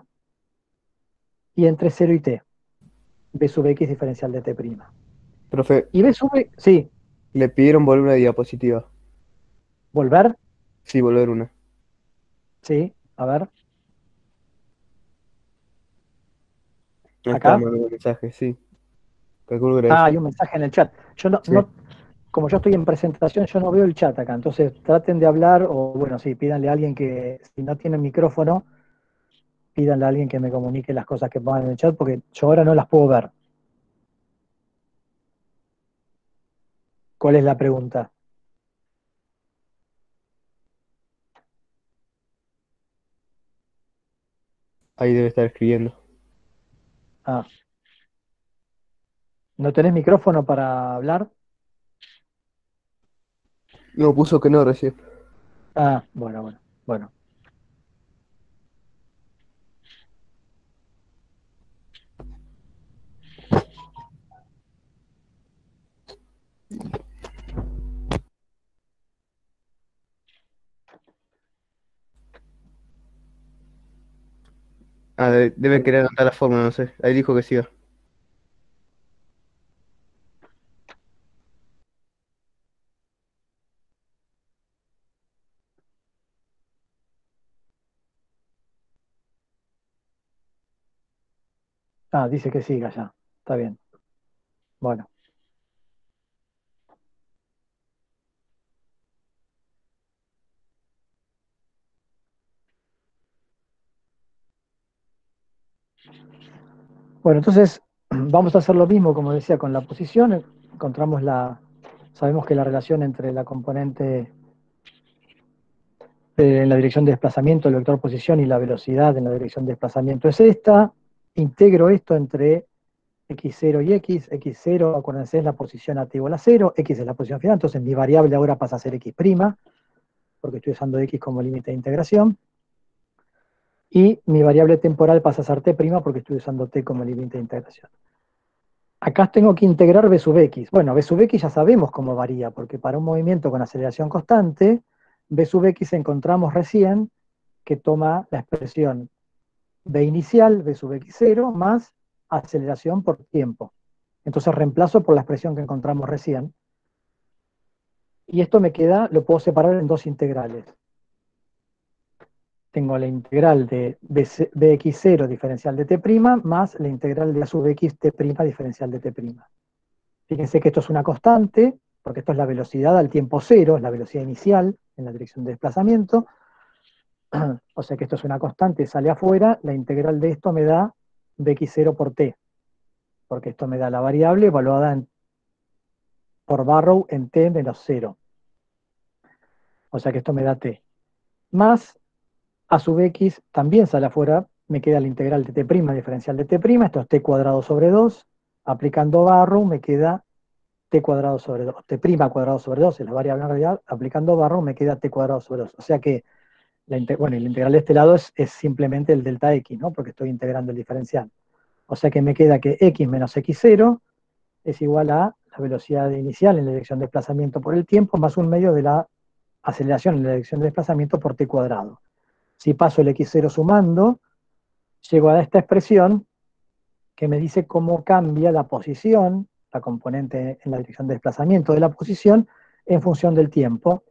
y entre cero y t, b sub X diferencial de t'. Profe, Y b sub, sí, le pidieron volver una diapositiva. volver, Sí, volver una. sí, a ver, Ahí acá. está, mandando un mensaje, sí. Calculo que era Ah, eso. hay un mensaje en el chat. Yo no, Sí. no, como yo estoy en presentación, yo no veo el chat acá, entonces traten de hablar, o bueno, sí, pídanle a alguien que, si no tiene micrófono, pídanle a alguien que me comunique las cosas que pongan en el chat, porque yo ahora no las puedo ver. ¿Cuál es la pregunta? Ahí debe estar escribiendo. Ah, ¿no tenés micrófono para hablar? No, puso que no recién. Ah, bueno, bueno, bueno. Ah, debe, debe querer anotar la fórmula, no sé. Ahí dijo que siga. Ah, dice que siga ya. Está bien. Bueno. Bueno, entonces vamos a hacer lo mismo, como decía, con la posición. Encontramos la, sabemos que la relación entre la componente eh, en la dirección de desplazamiento, el vector posición, y la velocidad en la dirección de desplazamiento es esta. Integro esto entre equis cero y X. equis cero, acuérdense, es la posición a t igual a cero, X es la posición final, entonces mi variable ahora pasa a ser X', porque estoy usando X como límite de integración. y mi variable temporal pasa a ser t' porque estoy usando t como límite de integración. Acá tengo que integrar b sub x. Bueno, b sub x ya sabemos cómo varía, porque para un movimiento con aceleración constante, b sub x encontramos recién que toma la expresión b inicial, b sub x cero, más aceleración por tiempo. Entonces reemplazo por la expresión que encontramos recién. Y esto me queda, lo puedo separar en dos integrales. Tengo la integral de bx cero diferencial de t' más la integral de a sub x t' diferencial de t'. Fíjense que esto es una constante, porque esto es la velocidad al tiempo cero, es la velocidad inicial en la dirección de desplazamiento. O sea que esto es una constante, sale afuera, la integral de esto me da bx cero por t, porque esto me da la variable evaluada en, por Barrow en t menos cero. O sea que esto me da t. Más a sub x también sale afuera, me queda la integral de t' diferencial de t', esto es t cuadrado sobre dos, aplicando Barrow me queda t cuadrado sobre dos, t' cuadrado sobre dos es la variable en realidad, aplicando Barrow me queda t cuadrado sobre dos. O sea que, la bueno, la integral de este lado es, es simplemente el delta x, ¿no? Porque estoy integrando el diferencial. O sea que me queda que x menos x cero es igual a la velocidad inicial en la dirección de desplazamiento por el tiempo, más un medio de la aceleración en la dirección de desplazamiento por t cuadrado. Si paso el x cero sumando, llego a esta expresión que me dice cómo cambia la posición, la componente en la dirección de desplazamiento de la posición, en función del tiempo.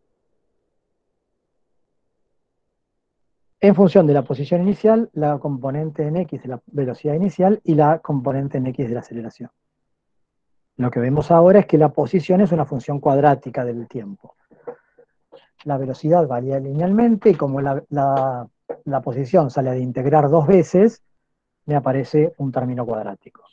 En función de la posición inicial, la componente en x de la velocidad inicial y la componente en x de la aceleración. Lo que vemos ahora es que la posición es una función cuadrática del tiempo. La velocidad varía linealmente y como la, la, la posición sale de integrar dos veces, me aparece un término cuadrático.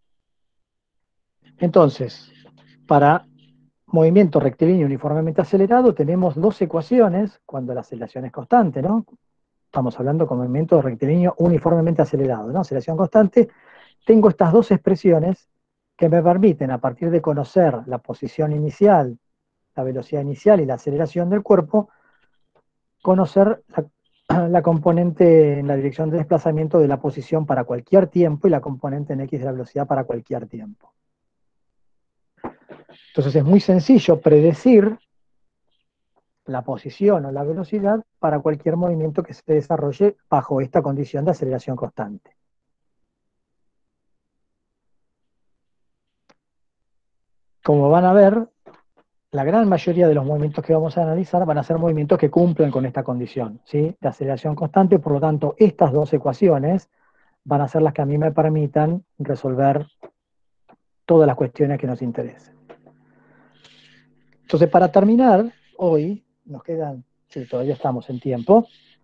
Entonces, para movimiento rectilíneo uniformemente acelerado tenemos dos ecuaciones cuando la aceleración es constante, ¿no? Estamos hablando con movimiento rectilíneo uniformemente acelerado, ¿no? Aceleración constante. Tengo estas dos expresiones que me permiten, a partir de conocer la posición inicial, la velocidad inicial y la aceleración del cuerpo, conocer la, la componente en la dirección de desplazamiento de la posición para cualquier tiempo y la componente en x de la velocidad para cualquier tiempo. Entonces es muy sencillo predecir la posición o la velocidad para cualquier movimiento que se desarrolle bajo esta condición de aceleración constante. Como van a ver, la gran mayoría de los movimientos que vamos a analizar van a ser movimientos que cumplen con esta condición, ¿sí? De aceleración constante, por lo tanto, estas dos ecuaciones van a ser las que a mí me permitan resolver todas las cuestiones que nos interesen. Entonces, para terminar, hoy, nos quedan, sí, todavía estamos en tiempo,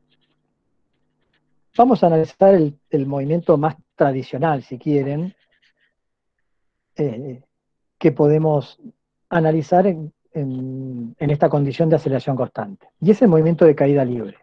vamos a analizar el, el movimiento más tradicional, si quieren, eh, que podemos analizar en, en, en esta condición de aceleración constante. Y es el movimiento de caída libre.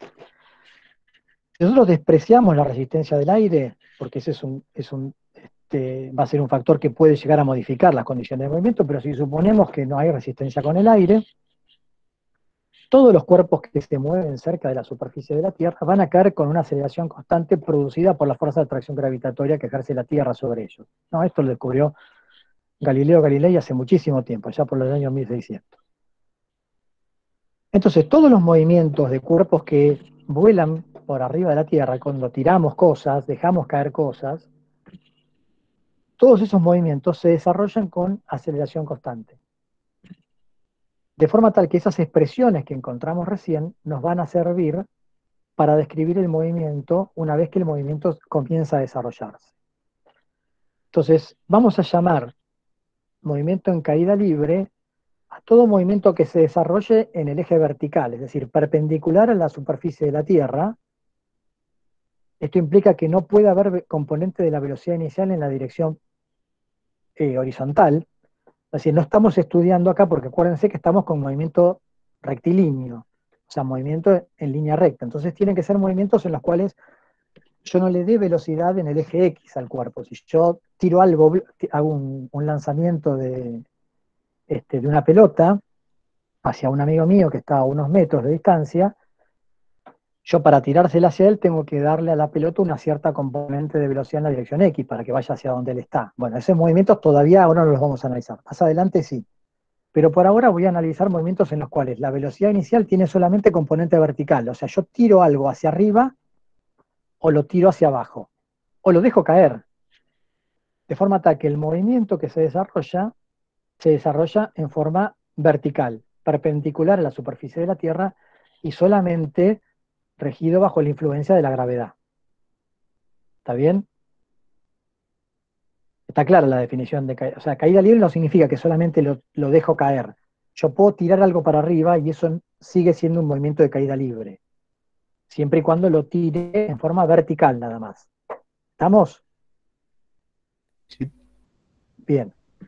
Si nosotros despreciamos la resistencia del aire, porque ese es un, es un, este, va a ser un factor que puede llegar a modificar las condiciones de movimiento, pero si suponemos que no hay resistencia con el aire, todos los cuerpos que se mueven cerca de la superficie de la Tierra van a caer con una aceleración constante producida por la fuerza de atracción gravitatoria que ejerce la Tierra sobre ellos. No, esto lo descubrió Galileo Galilei hace muchísimo tiempo, ya por los años mil seiscientos. Entonces, todos los movimientos de cuerpos que vuelan por arriba de la Tierra, cuando tiramos cosas, dejamos caer cosas, todos esos movimientos se desarrollan con aceleración constante. De forma tal que esas expresiones que encontramos recién nos van a servir para describir el movimiento una vez que el movimiento comienza a desarrollarse. Entonces, vamos a llamar movimiento en caída libre a todo movimiento que se desarrolle en el eje vertical, es decir, perpendicular a la superficie de la Tierra. Esto implica que no puede haber componente de la velocidad inicial en la dirección eh, horizontal. Es decir, no estamos estudiando acá, porque acuérdense que estamos con movimiento rectilíneo, o sea, movimiento en línea recta. Entonces tienen que ser movimientos en los cuales yo no le dé velocidad en el eje X al cuerpo. Si yo tiro algo, hago un, un lanzamiento de, este, de una pelota hacia un amigo mío que está a unos metros de distancia, Yo para tirársela hacia él tengo que darle a la pelota una cierta componente de velocidad en la dirección X para que vaya hacia donde él está. Bueno, esos movimientos todavía ahora no los vamos a analizar. Más adelante sí. Pero por ahora voy a analizar movimientos en los cuales la velocidad inicial tiene solamente componente vertical. O sea, yo tiro algo hacia arriba o lo tiro hacia abajo. O lo dejo caer. De forma tal que el movimiento que se desarrolla, se desarrolla en forma vertical, perpendicular a la superficie de la Tierra y solamente regido bajo la influencia de la gravedad. ¿Está bien? Está clara la definición de caída. O sea, caída libre no significa que solamente lo, lo dejo caer. Yo puedo tirar algo para arriba y eso sigue siendo un movimiento de caída libre. Siempre y cuando lo tire en forma vertical nada más. ¿Estamos? Sí. Bien.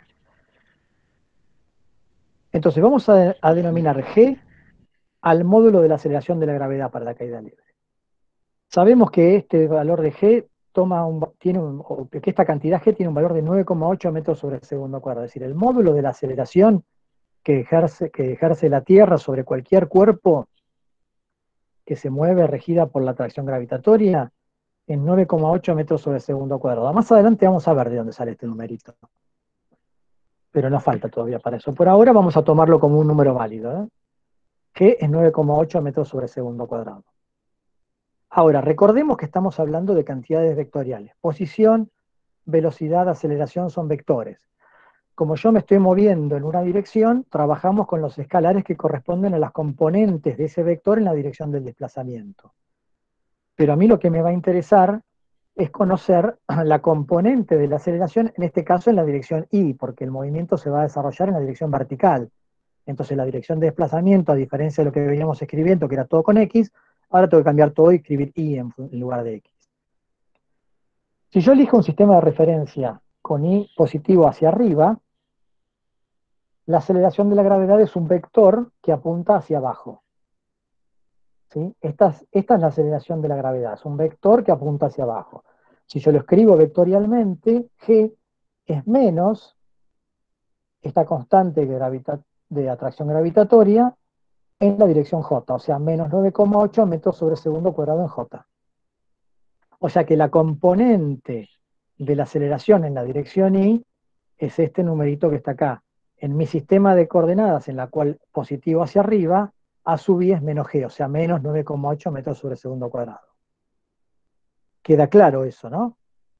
Entonces vamos a, a denominar G al módulo de la aceleración de la gravedad para la caída libre. Sabemos que este valor de G toma un, tiene un, o que esta cantidad G tiene un valor de nueve coma ocho metros sobre el segundo cuadrado. Es decir, el módulo de la aceleración que ejerce, que ejerce la Tierra sobre cualquier cuerpo que se mueve regida por la atracción gravitatoria en nueve coma ocho metros sobre el segundo cuadrado. Más adelante vamos a ver de dónde sale este numerito. Pero nos falta todavía para eso. Por ahora vamos a tomarlo como un número válido, ¿eh? Que es nueve coma ocho metros sobre el segundo cuadrado. Ahora, recordemos que estamos hablando de cantidades vectoriales. Posición, velocidad, aceleración son vectores. Como yo me estoy moviendo en una dirección, trabajamos con los escalares que corresponden a las componentes de ese vector en la dirección del desplazamiento. Pero a mí lo que me va a interesar es conocer la componente de la aceleración, en este caso en la dirección Y, porque el movimiento se va a desarrollar en la dirección vertical. Entonces la dirección de desplazamiento, a diferencia de lo que veníamos escribiendo, que era todo con X, ahora tengo que cambiar todo y escribir Y en, en lugar de X. Si yo elijo un sistema de referencia con Y positivo hacia arriba, la aceleración de la gravedad es un vector que apunta hacia abajo. ¿Sí? Esta, es, esta es la aceleración de la gravedad, es un vector que apunta hacia abajo. Si yo lo escribo vectorialmente, G es menos esta constante de, gravita, de atracción gravitatoria en la dirección J, o sea, menos nueve coma ocho metros sobre segundo cuadrado en J. O sea que la componente de la aceleración en la dirección Y es este numerito que está acá. En mi sistema de coordenadas, en la cual positivo hacia arriba, A sub I es menos G, o sea, menos nueve coma ocho metros sobre segundo cuadrado. Queda claro eso, ¿no?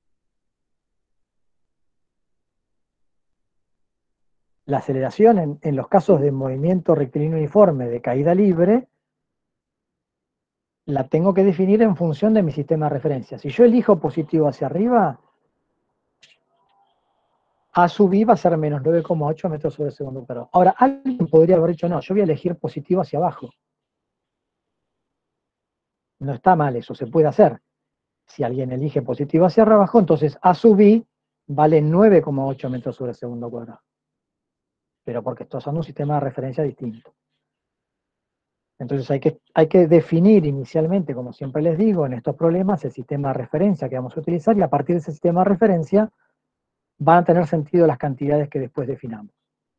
La aceleración en, en los casos de movimiento rectilíneo uniforme de caída libre, la tengo que definir en función de mi sistema de referencia. Si yo elijo positivo hacia arriba, A sub I va a ser menos nueve coma ocho metros sobre segundo cuadrado. Ahora, alguien podría haber dicho, no, yo voy a elegir positivo hacia abajo. No está mal eso, se puede hacer. Si alguien elige positivo hacia abajo, entonces A sub I vale nueve coma ocho metros sobre segundo cuadrado. Pero porque estos son un sistema de referencia distinto. Entonces hay que, hay que definir inicialmente, como siempre les digo, en estos problemas, el sistema de referencia que vamos a utilizar, y a partir de ese sistema de referencia van a tener sentido las cantidades que después definamos.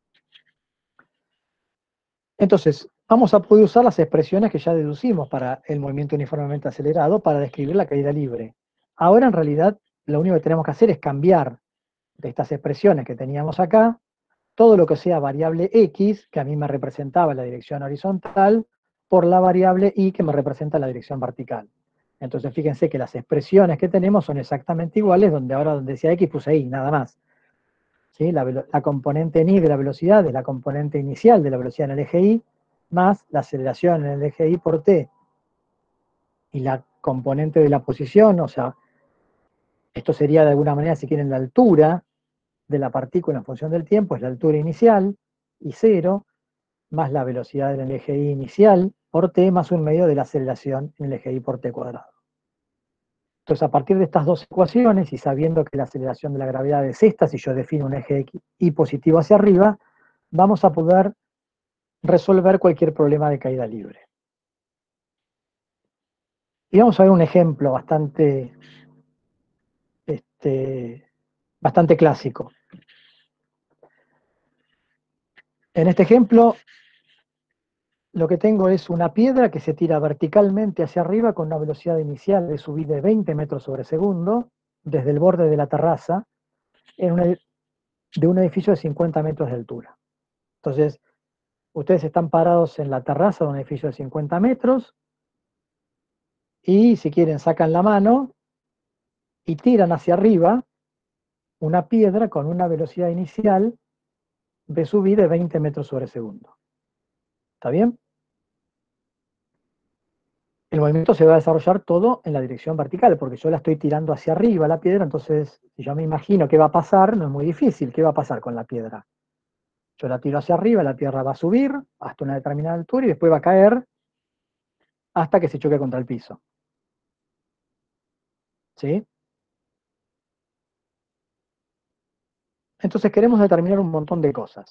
Entonces, vamos a poder usar las expresiones que ya deducimos para el movimiento uniformemente acelerado para describir la caída libre. Ahora, en realidad, lo único que tenemos que hacer es cambiar de estas expresiones que teníamos acá, todo lo que sea variable X, que a mí me representaba la dirección horizontal, por la variable Y, que me representa la dirección vertical. Entonces, fíjense que las expresiones que tenemos son exactamente iguales, donde ahora donde decía X puse Y, nada más. ¿Sí? La, la componente en Y de la velocidad es la componente inicial de la velocidad en el eje Y, más la aceleración en el eje Y por T. Y la componente de la posición, o sea, esto sería de alguna manera, si quieren, la altura de la partícula en función del tiempo, es la altura inicial, y cero, más la velocidad en el eje Y inicial, por T, más un medio de la aceleración en el eje Y por T cuadrado. Entonces, a partir de estas dos ecuaciones, y sabiendo que la aceleración de la gravedad es esta, si yo defino un eje Y positivo hacia arriba, vamos a poder resolver cualquier problema de caída libre. Y vamos a ver un ejemplo bastante, este, bastante clásico. En este ejemplo, lo que tengo es una piedra que se tira verticalmente hacia arriba con una velocidad inicial de subida de veinte metros sobre segundo, desde el borde de la terraza, en una, de un edificio de cincuenta metros de altura. Entonces, ustedes están parados en la terraza de un edificio de cincuenta metros, y si quieren sacan la mano y tiran hacia arriba una piedra con una velocidad inicial de subida de veinte metros sobre segundo. ¿Está bien? El movimiento se va a desarrollar todo en la dirección vertical, porque yo la estoy tirando hacia arriba la piedra, entonces si yo me imagino qué va a pasar, no es muy difícil. ¿Qué va a pasar con la piedra? Yo la tiro hacia arriba, la piedra va a subir hasta una determinada altura y después va a caer hasta que se choque contra el piso. ¿Sí? Entonces queremos determinar un montón de cosas.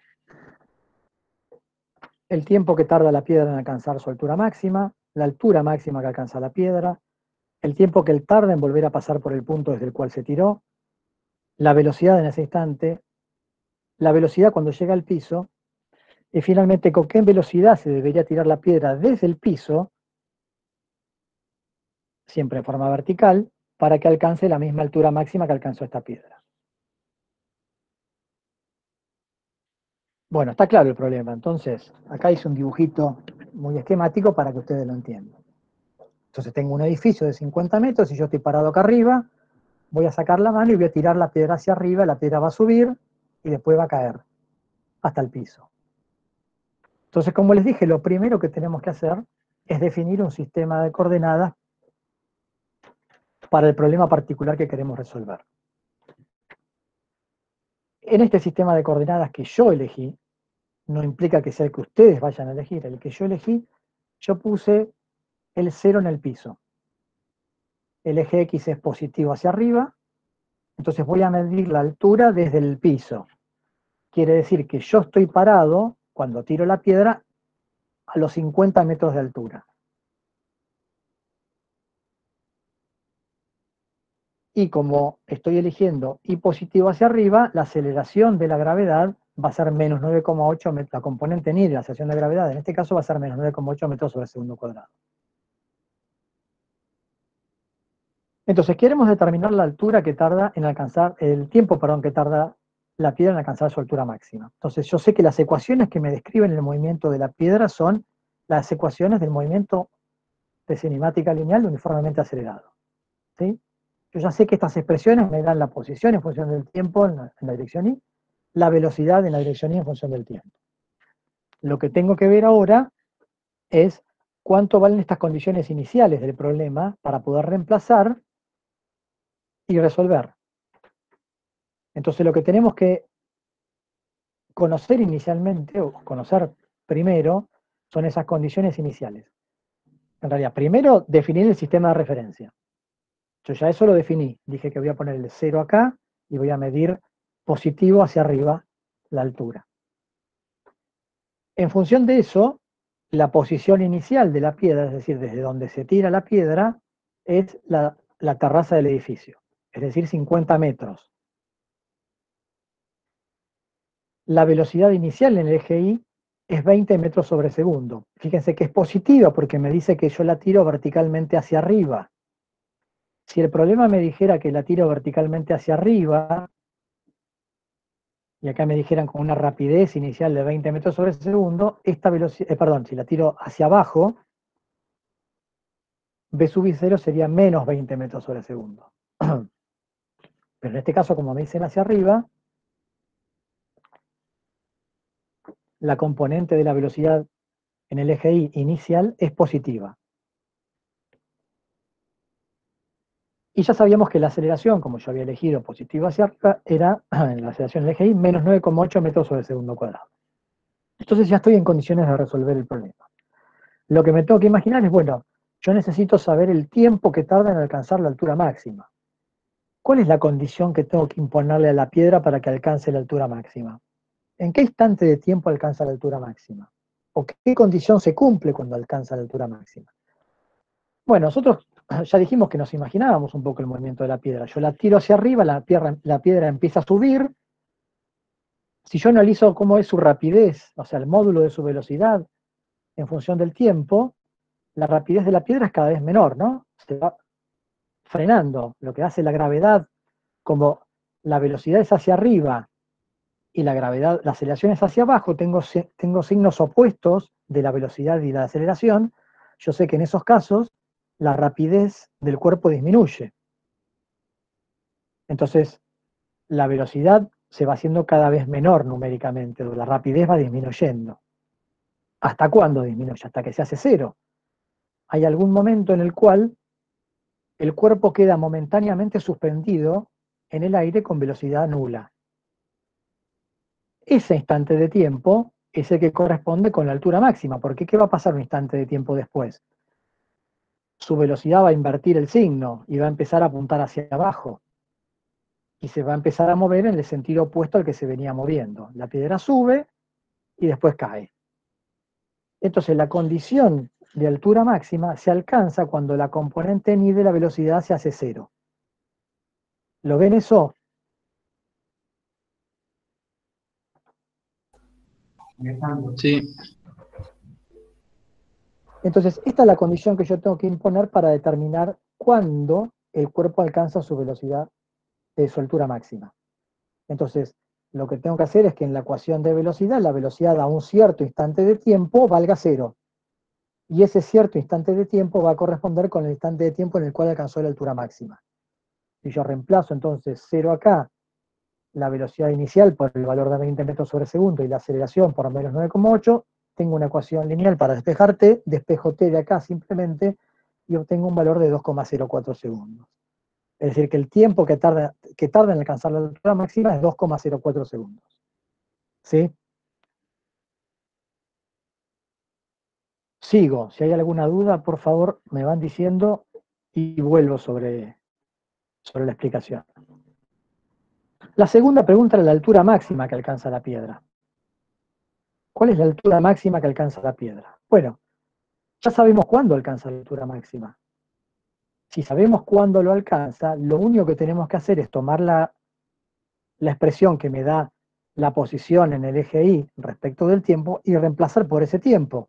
El tiempo que tarda la piedra en alcanzar su altura máxima, la altura máxima que alcanza la piedra, el tiempo que él tarda en volver a pasar por el punto desde el cual se tiró, la velocidad en ese instante, la velocidad cuando llega al piso, y finalmente con qué velocidad se debería tirar la piedra desde el piso, siempre en forma vertical, para que alcance la misma altura máxima que alcanzó esta piedra. Bueno, está claro el problema. Entonces, acá hice un dibujito muy esquemático para que ustedes lo entiendan. Entonces tengo un edificio de cincuenta metros y yo estoy parado acá arriba, voy a sacar la mano y voy a tirar la piedra hacia arriba, la piedra va a subir y después va a caer hasta el piso. Entonces, como les dije, lo primero que tenemos que hacer es definir un sistema de coordenadas para el problema particular que queremos resolver. En este sistema de coordenadas que yo elegí, no implica que sea el que ustedes vayan a elegir, el que yo elegí, yo puse el cero en el piso. El eje X es positivo hacia arriba, entonces voy a medir la altura desde el piso. Quiere decir que yo estoy parado, cuando tiro la piedra, a los cincuenta metros de altura. Y como estoy eligiendo Y positivo hacia arriba, la aceleración de la gravedad va a ser menos nueve coma ocho metros, la componente ni de la aceleración de gravedad, en este caso va a ser menos nueve coma ocho metros sobre segundo cuadrado. Entonces queremos determinar la altura que tarda en alcanzar, el tiempo, perdón, que tarda la piedra en alcanzar su altura máxima. Entonces yo sé que las ecuaciones que me describen el movimiento de la piedra son las ecuaciones del movimiento de cinemática lineal uniformemente acelerado. ¿Sí? Yo ya sé que estas expresiones me dan la posición en función del tiempo en la, en la dirección Y, la velocidad en la dirección Y en función del tiempo. Lo que tengo que ver ahora es cuánto valen estas condiciones iniciales del problema para poder reemplazar y resolver. Entonces lo que tenemos que conocer inicialmente, o conocer primero, son esas condiciones iniciales. En realidad, primero definir el sistema de referencia. Yo ya eso lo definí. Dije que voy a poner el cero acá y voy a medir positivo hacia arriba la altura. En función de eso, la posición inicial de la piedra, es decir, desde donde se tira la piedra, es la, la terraza del edificio, es decir, cincuenta metros. La velocidad inicial en el eje Y es veinte metros sobre segundo. Fíjense que es positiva porque me dice que yo la tiro verticalmente hacia arriba. Si el problema me dijera que la tiro verticalmente hacia arriba, y acá me dijeran con una rapidez inicial de veinte metros sobre segundo, esta velocidad, eh, perdón, si la tiro hacia abajo, B sub I cero sería menos veinte metros sobre segundo. Pero en este caso, como me dicen hacia arriba, la componente de la velocidad en el eje Y inicial es positiva. Y ya sabíamos que la aceleración, como yo había elegido positiva hacia arriba, era, en la aceleración del eje Y, menos nueve coma ocho metros sobre segundo cuadrado. Entonces ya estoy en condiciones de resolver el problema. Lo que me tengo que imaginar es, bueno, yo necesito saber el tiempo que tarda en alcanzar la altura máxima. ¿Cuál es la condición que tengo que imponerle a la piedra para que alcance la altura máxima? ¿En qué instante de tiempo alcanza la altura máxima? ¿O qué condición se cumple cuando alcanza la altura máxima? Bueno, nosotros ya dijimos que nos imaginábamos un poco el movimiento de la piedra. Yo la tiro hacia arriba, la piedra, la piedra empieza a subir. Si yo analizo cómo es su rapidez, o sea, el módulo de su velocidad, en función del tiempo, la rapidez de la piedra es cada vez menor, ¿no? Se va frenando. Lo que hace la gravedad, como la velocidad es hacia arriba y la gravedad, la aceleración es hacia abajo, tengo, tengo signos opuestos de la velocidad y la aceleración, yo sé que en esos casos la rapidez del cuerpo disminuye. Entonces, la velocidad se va haciendo cada vez menor numéricamente, la rapidez va disminuyendo. ¿Hasta cuándo disminuye? Hasta que se hace cero. Hay algún momento en el cual el cuerpo queda momentáneamente suspendido en el aire con velocidad nula. Ese instante de tiempo es el que corresponde con la altura máxima, porque ¿qué va a pasar un instante de tiempo después? Su velocidad va a invertir el signo y va a empezar a apuntar hacia abajo. Y se va a empezar a mover en el sentido opuesto al que se venía moviendo. La piedra sube y después cae. Entonces la condición de altura máxima se alcanza cuando la componente ni de la velocidad se hace cero. ¿Lo ven eso? Sí. Entonces, esta es la condición que yo tengo que imponer para determinar cuándo el cuerpo alcanza su velocidad, de su altura máxima. Entonces, lo que tengo que hacer es que en la ecuación de velocidad, la velocidad a un cierto instante de tiempo valga cero. Y ese cierto instante de tiempo va a corresponder con el instante de tiempo en el cual alcanzó la altura máxima. Si yo reemplazo entonces cero acá, la velocidad inicial por el valor de veinte metros sobre segundo y la aceleración por menos nueve coma ocho, tengo una ecuación lineal para despejar t, despejo t de acá simplemente y obtengo un valor de dos coma cero cuatro segundos. Es decir, que el tiempo que tarda, que tarda en alcanzar la altura máxima es dos coma cero cuatro segundos. ¿Sí? Sigo. Si hay alguna duda, por favor, me van diciendo y vuelvo sobre, sobre la explicación. La segunda pregunta era la altura máxima que alcanza la piedra. ¿Cuál es la altura máxima que alcanza la piedra? Bueno, ya sabemos cuándo alcanza la altura máxima. Si sabemos cuándo lo alcanza, lo único que tenemos que hacer es tomar la, la expresión que me da la posición en el eje Y respecto del tiempo y reemplazar por ese tiempo.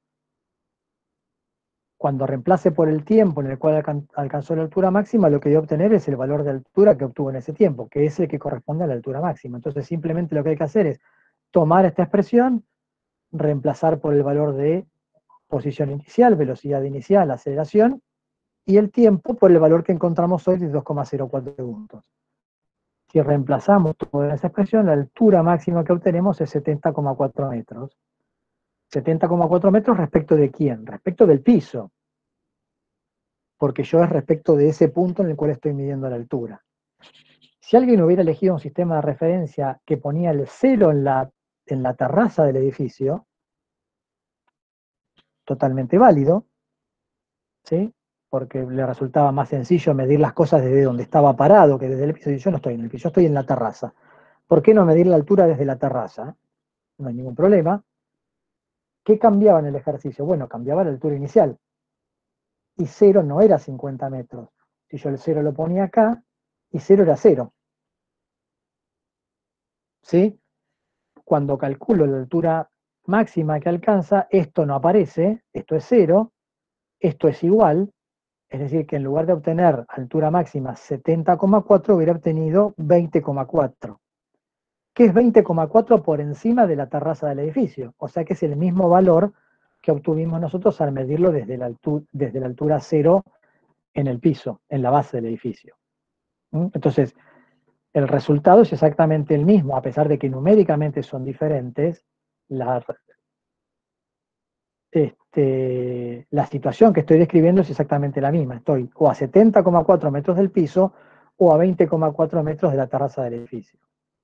Cuando reemplace por el tiempo en el cual alcan alcanzó la altura máxima, lo que voy a obtener es el valor de altura que obtuvo en ese tiempo, que es el que corresponde a la altura máxima. Entonces simplemente lo que hay que hacer es tomar esta expresión, reemplazar por el valor de posición inicial, velocidad inicial, aceleración, y el tiempo por el valor que encontramos hoy de dos coma cero cuatro segundos. Si reemplazamos toda esa expresión, la altura máxima que obtenemos es setenta coma cuatro metros. setenta coma cuatro metros respecto de quién? Respecto del piso. Porque yo es respecto de ese punto en el cual estoy midiendo la altura. Si alguien hubiera elegido un sistema de referencia que ponía el cero en la, en la terraza del edificio, totalmente válido, ¿sí? Porque le resultaba más sencillo medir las cosas desde donde estaba parado que desde el piso. Y yo no estoy en el piso, yo estoy en la terraza. ¿Por qué no medir la altura desde la terraza? No hay ningún problema. ¿Qué cambiaba en el ejercicio? Bueno, cambiaba la altura inicial. Y cero no era cincuenta metros. Si yo el cero lo ponía acá, y cero era cero. ¿Sí? Cuando calculo la altura máxima que alcanza, esto no aparece, esto es cero, esto es igual, es decir, que en lugar de obtener altura máxima setenta coma cuatro, hubiera obtenido veinte coma cuatro. Que es veinte coma cuatro por encima de la terraza del edificio. O sea que es el mismo valor que obtuvimos nosotros al medirlo desde la altura, desde la altura cero en el piso, en la base del edificio. ¿Mm? Entonces, el resultado es exactamente el mismo, a pesar de que numéricamente son diferentes. La, este, la situación que estoy describiendo es exactamente la misma. Estoy o a setenta coma cuatro metros del piso o a veinte coma cuatro metros de la terraza del edificio.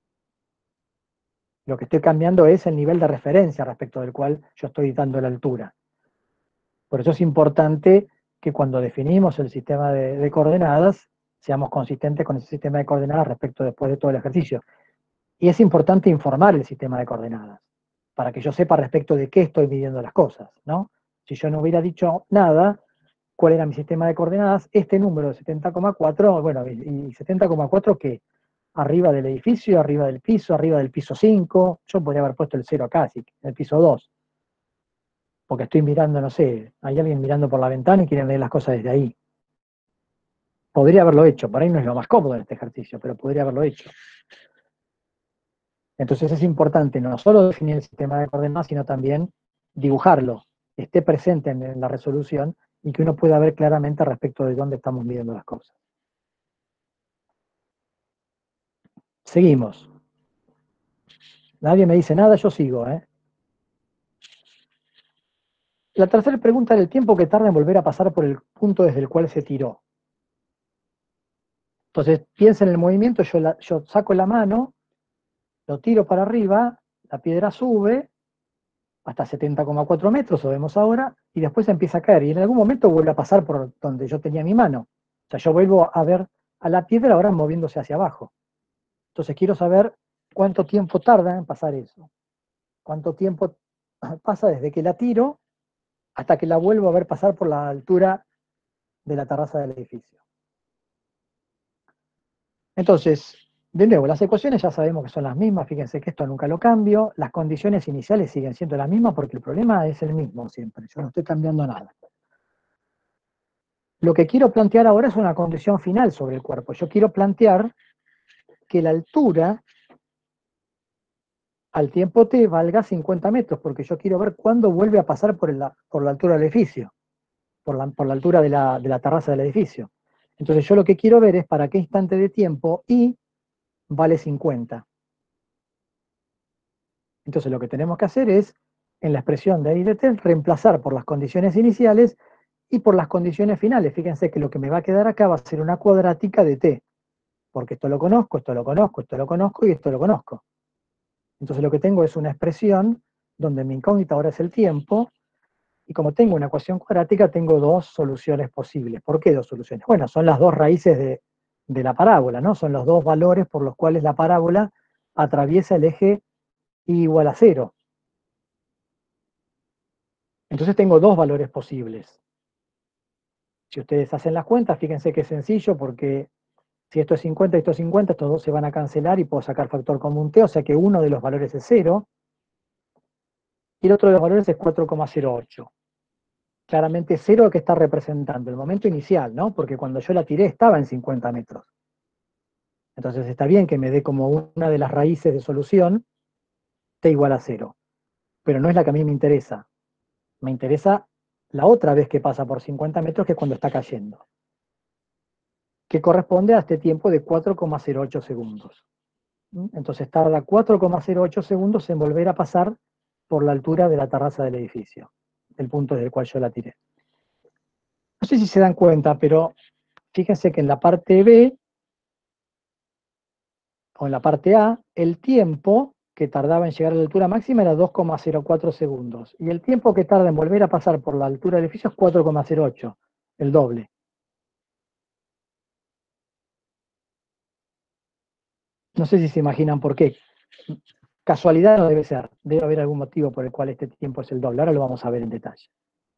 Lo que estoy cambiando es el nivel de referencia respecto del cual yo estoy dando la altura. Por eso es importante que cuando definimos el sistema de, de coordenadas, seamos consistentes con ese sistema de coordenadas respecto después de todo el ejercicio. Y es importante informar el sistema de coordenadas, para que yo sepa respecto de qué estoy midiendo las cosas, ¿no? Si yo no hubiera dicho nada, cuál era mi sistema de coordenadas, este número de setenta coma cuatro, bueno, ¿y setenta coma cuatro qué? Arriba del edificio, arriba del piso, arriba del piso cinco, yo podría haber puesto el cero acá, así, en el piso dos. porque estoy mirando, no sé, hay alguien mirando por la ventana y quieren leer las cosas desde ahí. Podría haberlo hecho, por ahí no es lo más cómodo en este ejercicio, pero podría haberlo hecho. Entonces es importante no solo definir el sistema de coordenadas, sino también dibujarlo, que esté presente en la resolución y que uno pueda ver claramente respecto de dónde estamos midiendo las cosas. Seguimos. Nadie me dice nada, yo sigo, ¿eh? La tercera pregunta era el tiempo que tarda en volver a pasar por el punto desde el cual se tiró. Entonces, piensa en el movimiento, yo, la, yo saco la mano, lo tiro para arriba, la piedra sube hasta setenta coma cuatro metros, lo vemos ahora, y después empieza a caer, y en algún momento vuelve a pasar por donde yo tenía mi mano. O sea, yo vuelvo a ver a la piedra ahora moviéndose hacia abajo. Entonces quiero saber cuánto tiempo tarda en pasar eso. Cuánto tiempo pasa desde que la tiro hasta que la vuelvo a ver pasar por la altura de la terraza del edificio. Entonces, de nuevo, las ecuaciones ya sabemos que son las mismas, fíjense que esto nunca lo cambio, las condiciones iniciales siguen siendo las mismas porque el problema es el mismo siempre, yo no estoy cambiando nada. Lo que quiero plantear ahora es una condición final sobre el cuerpo. Yo quiero plantear que la altura al tiempo t valga cincuenta metros, porque yo quiero ver cuándo vuelve a pasar por, el, por la altura del edificio, por la, por la altura de la, de la terraza del edificio. Entonces yo lo que quiero ver es para qué instante de tiempo y vale cincuenta. Entonces lo que tenemos que hacer es, en la expresión de I de t, reemplazar por las condiciones iniciales y por las condiciones finales. Fíjense que lo que me va a quedar acá va a ser una cuadrática de t, porque esto lo conozco, esto lo conozco, esto lo conozco y esto lo conozco. Entonces lo que tengo es una expresión donde mi incógnita ahora es el tiempo, y como tengo una ecuación cuadrática, tengo dos soluciones posibles. ¿Por qué dos soluciones? Bueno, son las dos raíces de, de la parábola, ¿no? Son los dos valores por los cuales la parábola atraviesa el eje y igual a cero. Entonces tengo dos valores posibles. Si ustedes hacen las cuentas, fíjense que es sencillo porque si esto es cincuenta y esto es cincuenta, estos dos se van a cancelar y puedo sacar factor común t, o sea que uno de los valores es cero y el otro de los valores es cuatro coma cero ocho. Claramente cero que está representando el momento inicial, ¿no? Porque cuando yo la tiré estaba en cincuenta metros. Entonces está bien que me dé como una de las raíces de solución t igual a cero. Pero no es la que a mí me interesa. Me interesa la otra vez que pasa por cincuenta metros, que es cuando está cayendo, que corresponde a este tiempo de cuatro coma cero ocho segundos. Entonces tarda cuatro coma cero ocho segundos en volver a pasar por la altura de la terraza del edificio, el punto desde el cual yo la tiré. No sé si se dan cuenta, pero fíjense que en la parte B, o en la parte A, el tiempo que tardaba en llegar a la altura máxima era dos coma cero cuatro segundos, y el tiempo que tarda en volver a pasar por la altura del edificio es cuatro coma cero ocho, el doble. No sé si se imaginan por qué. Casualidad no debe ser, debe haber algún motivo por el cual este tiempo es el doble. Ahora lo vamos a ver en detalle.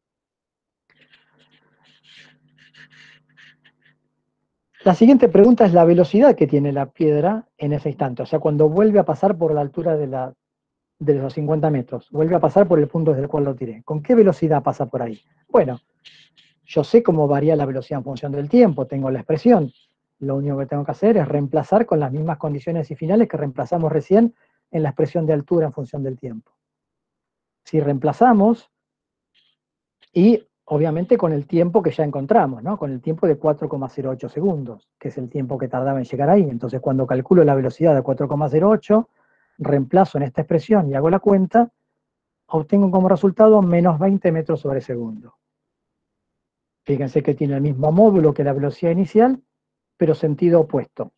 La siguiente pregunta es la velocidad que tiene la piedra en ese instante, o sea, cuando vuelve a pasar por la altura de, la, de los cincuenta metros, vuelve a pasar por el punto desde el cual lo tiré. ¿Con qué velocidad pasa por ahí? Bueno, yo sé cómo varía la velocidad en función del tiempo, tengo la expresión. Lo único que tengo que hacer es reemplazar con las mismas condiciones y finales que reemplazamos recién en la expresión de altura en función del tiempo. Si reemplazamos, y obviamente con el tiempo que ya encontramos, ¿no? Con el tiempo de cuatro coma cero ocho segundos, que es el tiempo que tardaba en llegar ahí. Entonces cuando calculo la velocidad de cuatro coma cero ocho, reemplazo en esta expresión y hago la cuenta, obtengo como resultado menos veinte metros sobre segundo. Fíjense que tiene el mismo módulo que la velocidad inicial, pero sentido opuesto.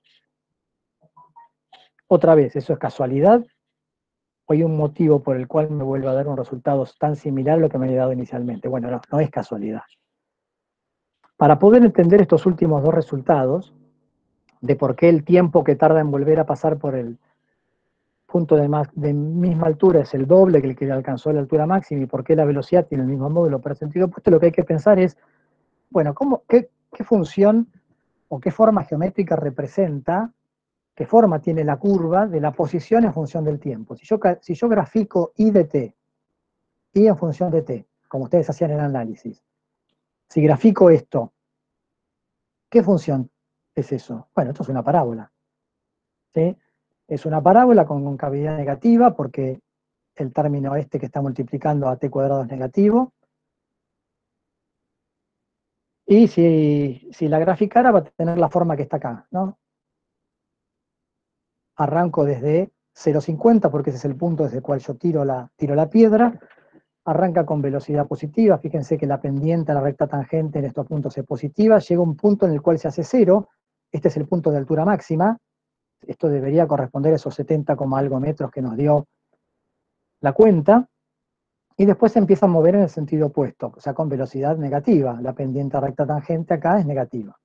Otra vez, ¿eso es casualidad? ¿O hay un motivo por el cual me vuelve a dar un resultado tan similar a lo que me había dado inicialmente? Bueno, no, no es casualidad. Para poder entender estos últimos dos resultados, de por qué el tiempo que tarda en volver a pasar por el punto de, más, de misma altura es el doble que el que alcanzó la altura máxima y por qué la velocidad tiene el mismo módulo pero sentido opuesto, lo que hay que pensar es, bueno, ¿cómo, qué, qué función o qué forma geométrica representa, qué forma tiene la curva de la posición en función del tiempo? Si yo, si yo grafico I de t, I en función de t, como ustedes hacían el análisis. Si grafico esto, ¿qué función es eso? Bueno, esto es una parábola, ¿sí? Es una parábola con concavidad negativa porque el término este que está multiplicando a t cuadrado es negativo. Y si, si la graficara va a tener la forma que está acá, ¿no? Arranco desde cero coma cincuenta porque ese es el punto desde el cual yo tiro la, tiro la piedra. Arranca con velocidad positiva, fíjense que la pendiente a la recta tangente en estos puntos es positiva, llega un punto en el cual se hace cero, este es el punto de altura máxima, esto debería corresponder a esos setenta, algo metros que nos dio la cuenta, y después se empieza a mover en el sentido opuesto, o sea, con velocidad negativa, la pendiente a recta tangente acá es negativa.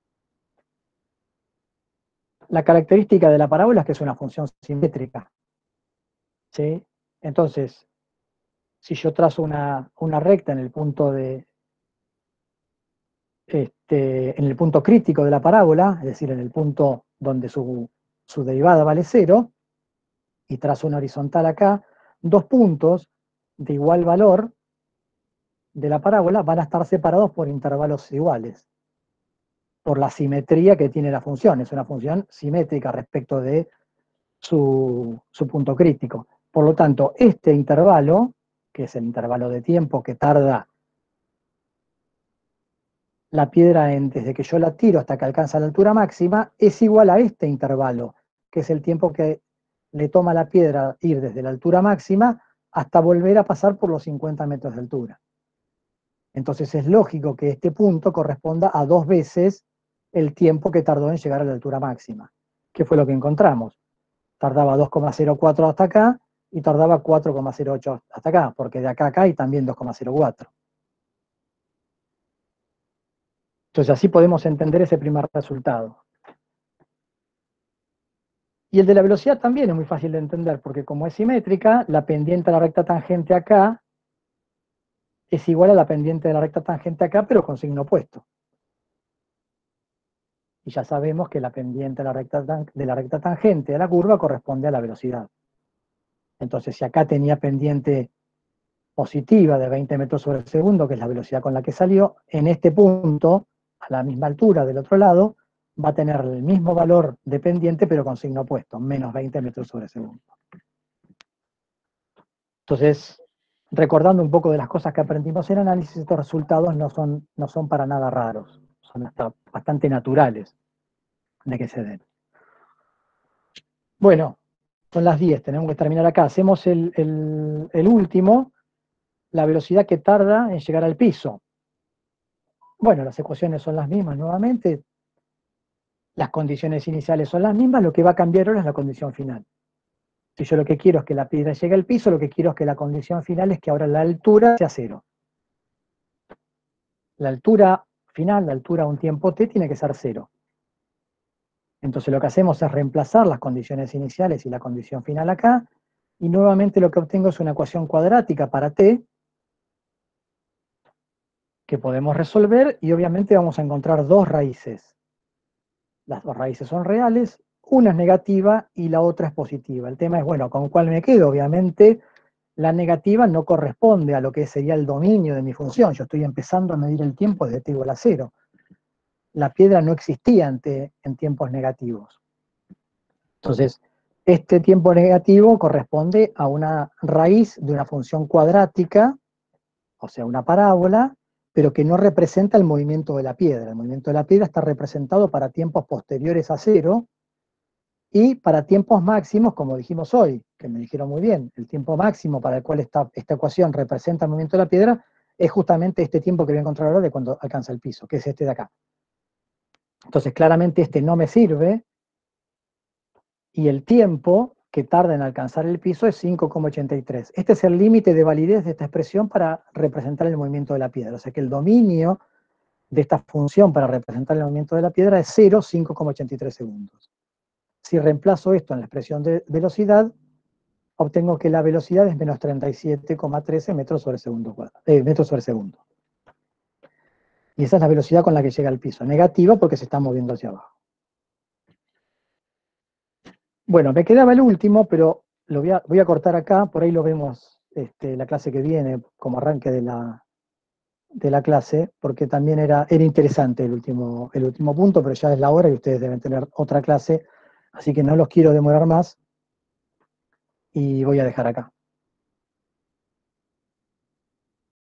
La característica de la parábola es que es una función simétrica, ¿sí? Entonces, si yo trazo una, una recta en el punto de, este, en el punto crítico de la parábola, es decir, en el punto donde su, su derivada vale cero, y trazo una horizontal acá, dos puntos de igual valor de la parábola van a estar separados por intervalos iguales, por la simetría que tiene la función. Es una función simétrica respecto de su, su punto crítico. Por lo tanto, este intervalo, que es el intervalo de tiempo que tarda la piedra en, desde que yo la tiro hasta que alcanza la altura máxima, es igual a este intervalo, que es el tiempo que le toma a la piedra ir desde la altura máxima hasta volver a pasar por los cincuenta metros de altura. Entonces es lógico que este punto corresponda a dos veces el tiempo que tardó en llegar a la altura máxima. ¿Qué fue lo que encontramos? Tardaba dos coma cero cuatro hasta acá y tardaba cuatro coma cero ocho hasta acá, porque de acá a acá hay también dos coma cero cuatro. Entonces así podemos entender ese primer resultado. Y el de la velocidad también es muy fácil de entender, porque como es simétrica, la pendiente de la recta tangente acá es igual a la pendiente de la recta tangente acá, pero con signo opuesto. Y ya sabemos que la pendiente de la recta, de la recta tangente de la curva corresponde a la velocidad. Entonces, si acá tenía pendiente positiva de veinte metros sobre segundo, que es la velocidad con la que salió, en este punto, a la misma altura del otro lado, va a tener el mismo valor de pendiente, pero con signo opuesto, menos veinte metros sobre segundo. Entonces, recordando un poco de las cosas que aprendimos en análisis, estos resultados no son, no son para nada raros, son hasta bastante naturales de que se den. Bueno, son las diez, tenemos que terminar acá. Hacemos el, el, el último, la velocidad que tarda en llegar al piso. Bueno, las ecuaciones son las mismas nuevamente, las condiciones iniciales son las mismas, lo que va a cambiar ahora es la condición final. Si yo lo que quiero es que la piedra llegue al piso, lo que quiero es que la condición final es que ahora la altura sea cero. La altura final, la altura a un tiempo t, tiene que ser cero. Entonces lo que hacemos es reemplazar las condiciones iniciales y la condición final acá, y nuevamente lo que obtengo es una ecuación cuadrática para t, que podemos resolver, y obviamente vamos a encontrar dos raíces. Las dos raíces son reales, una es negativa y la otra es positiva. El tema es, bueno, ¿con cuál me quedo? Obviamente la negativa no corresponde a lo que sería el dominio de mi función. Yo estoy empezando a medir el tiempo desde t igual a cero. La piedra no existía en, t, en tiempos negativos. Entonces, este tiempo negativo corresponde a una raíz de una función cuadrática, o sea, una parábola, pero que no representa el movimiento de la piedra. El movimiento de la piedra está representado para tiempos posteriores a cero y para tiempos máximos, como dijimos hoy, que me dijeron muy bien, el tiempo máximo para el cual esta, esta ecuación representa el movimiento de la piedra es justamente este tiempo que voy a encontrar ahora de cuando alcanza el piso, que es este de acá. Entonces, claramente este no me sirve, y el tiempo que tarda en alcanzar el piso es cinco coma ochenta y tres. Este es el límite de validez de esta expresión para representar el movimiento de la piedra. O sea que el dominio de esta función para representar el movimiento de la piedra es cero coma cinco coma ochenta y tres segundos. Si reemplazo esto en la expresión de velocidad, obtengo que la velocidad es menos treinta y siete coma trece metros sobre segundo, eh, metros sobre segundo. Y esa es la velocidad con la que llega al piso. Negativa porque se está moviendo hacia abajo. Bueno, me quedaba el último, pero lo voy a, voy a cortar acá, por ahí lo vemos este, la clase que viene, como arranque de la, de la clase, porque también era, era interesante el último, el último punto, pero ya es la hora y ustedes deben tener otra clase, así que no los quiero demorar más y voy a dejar acá.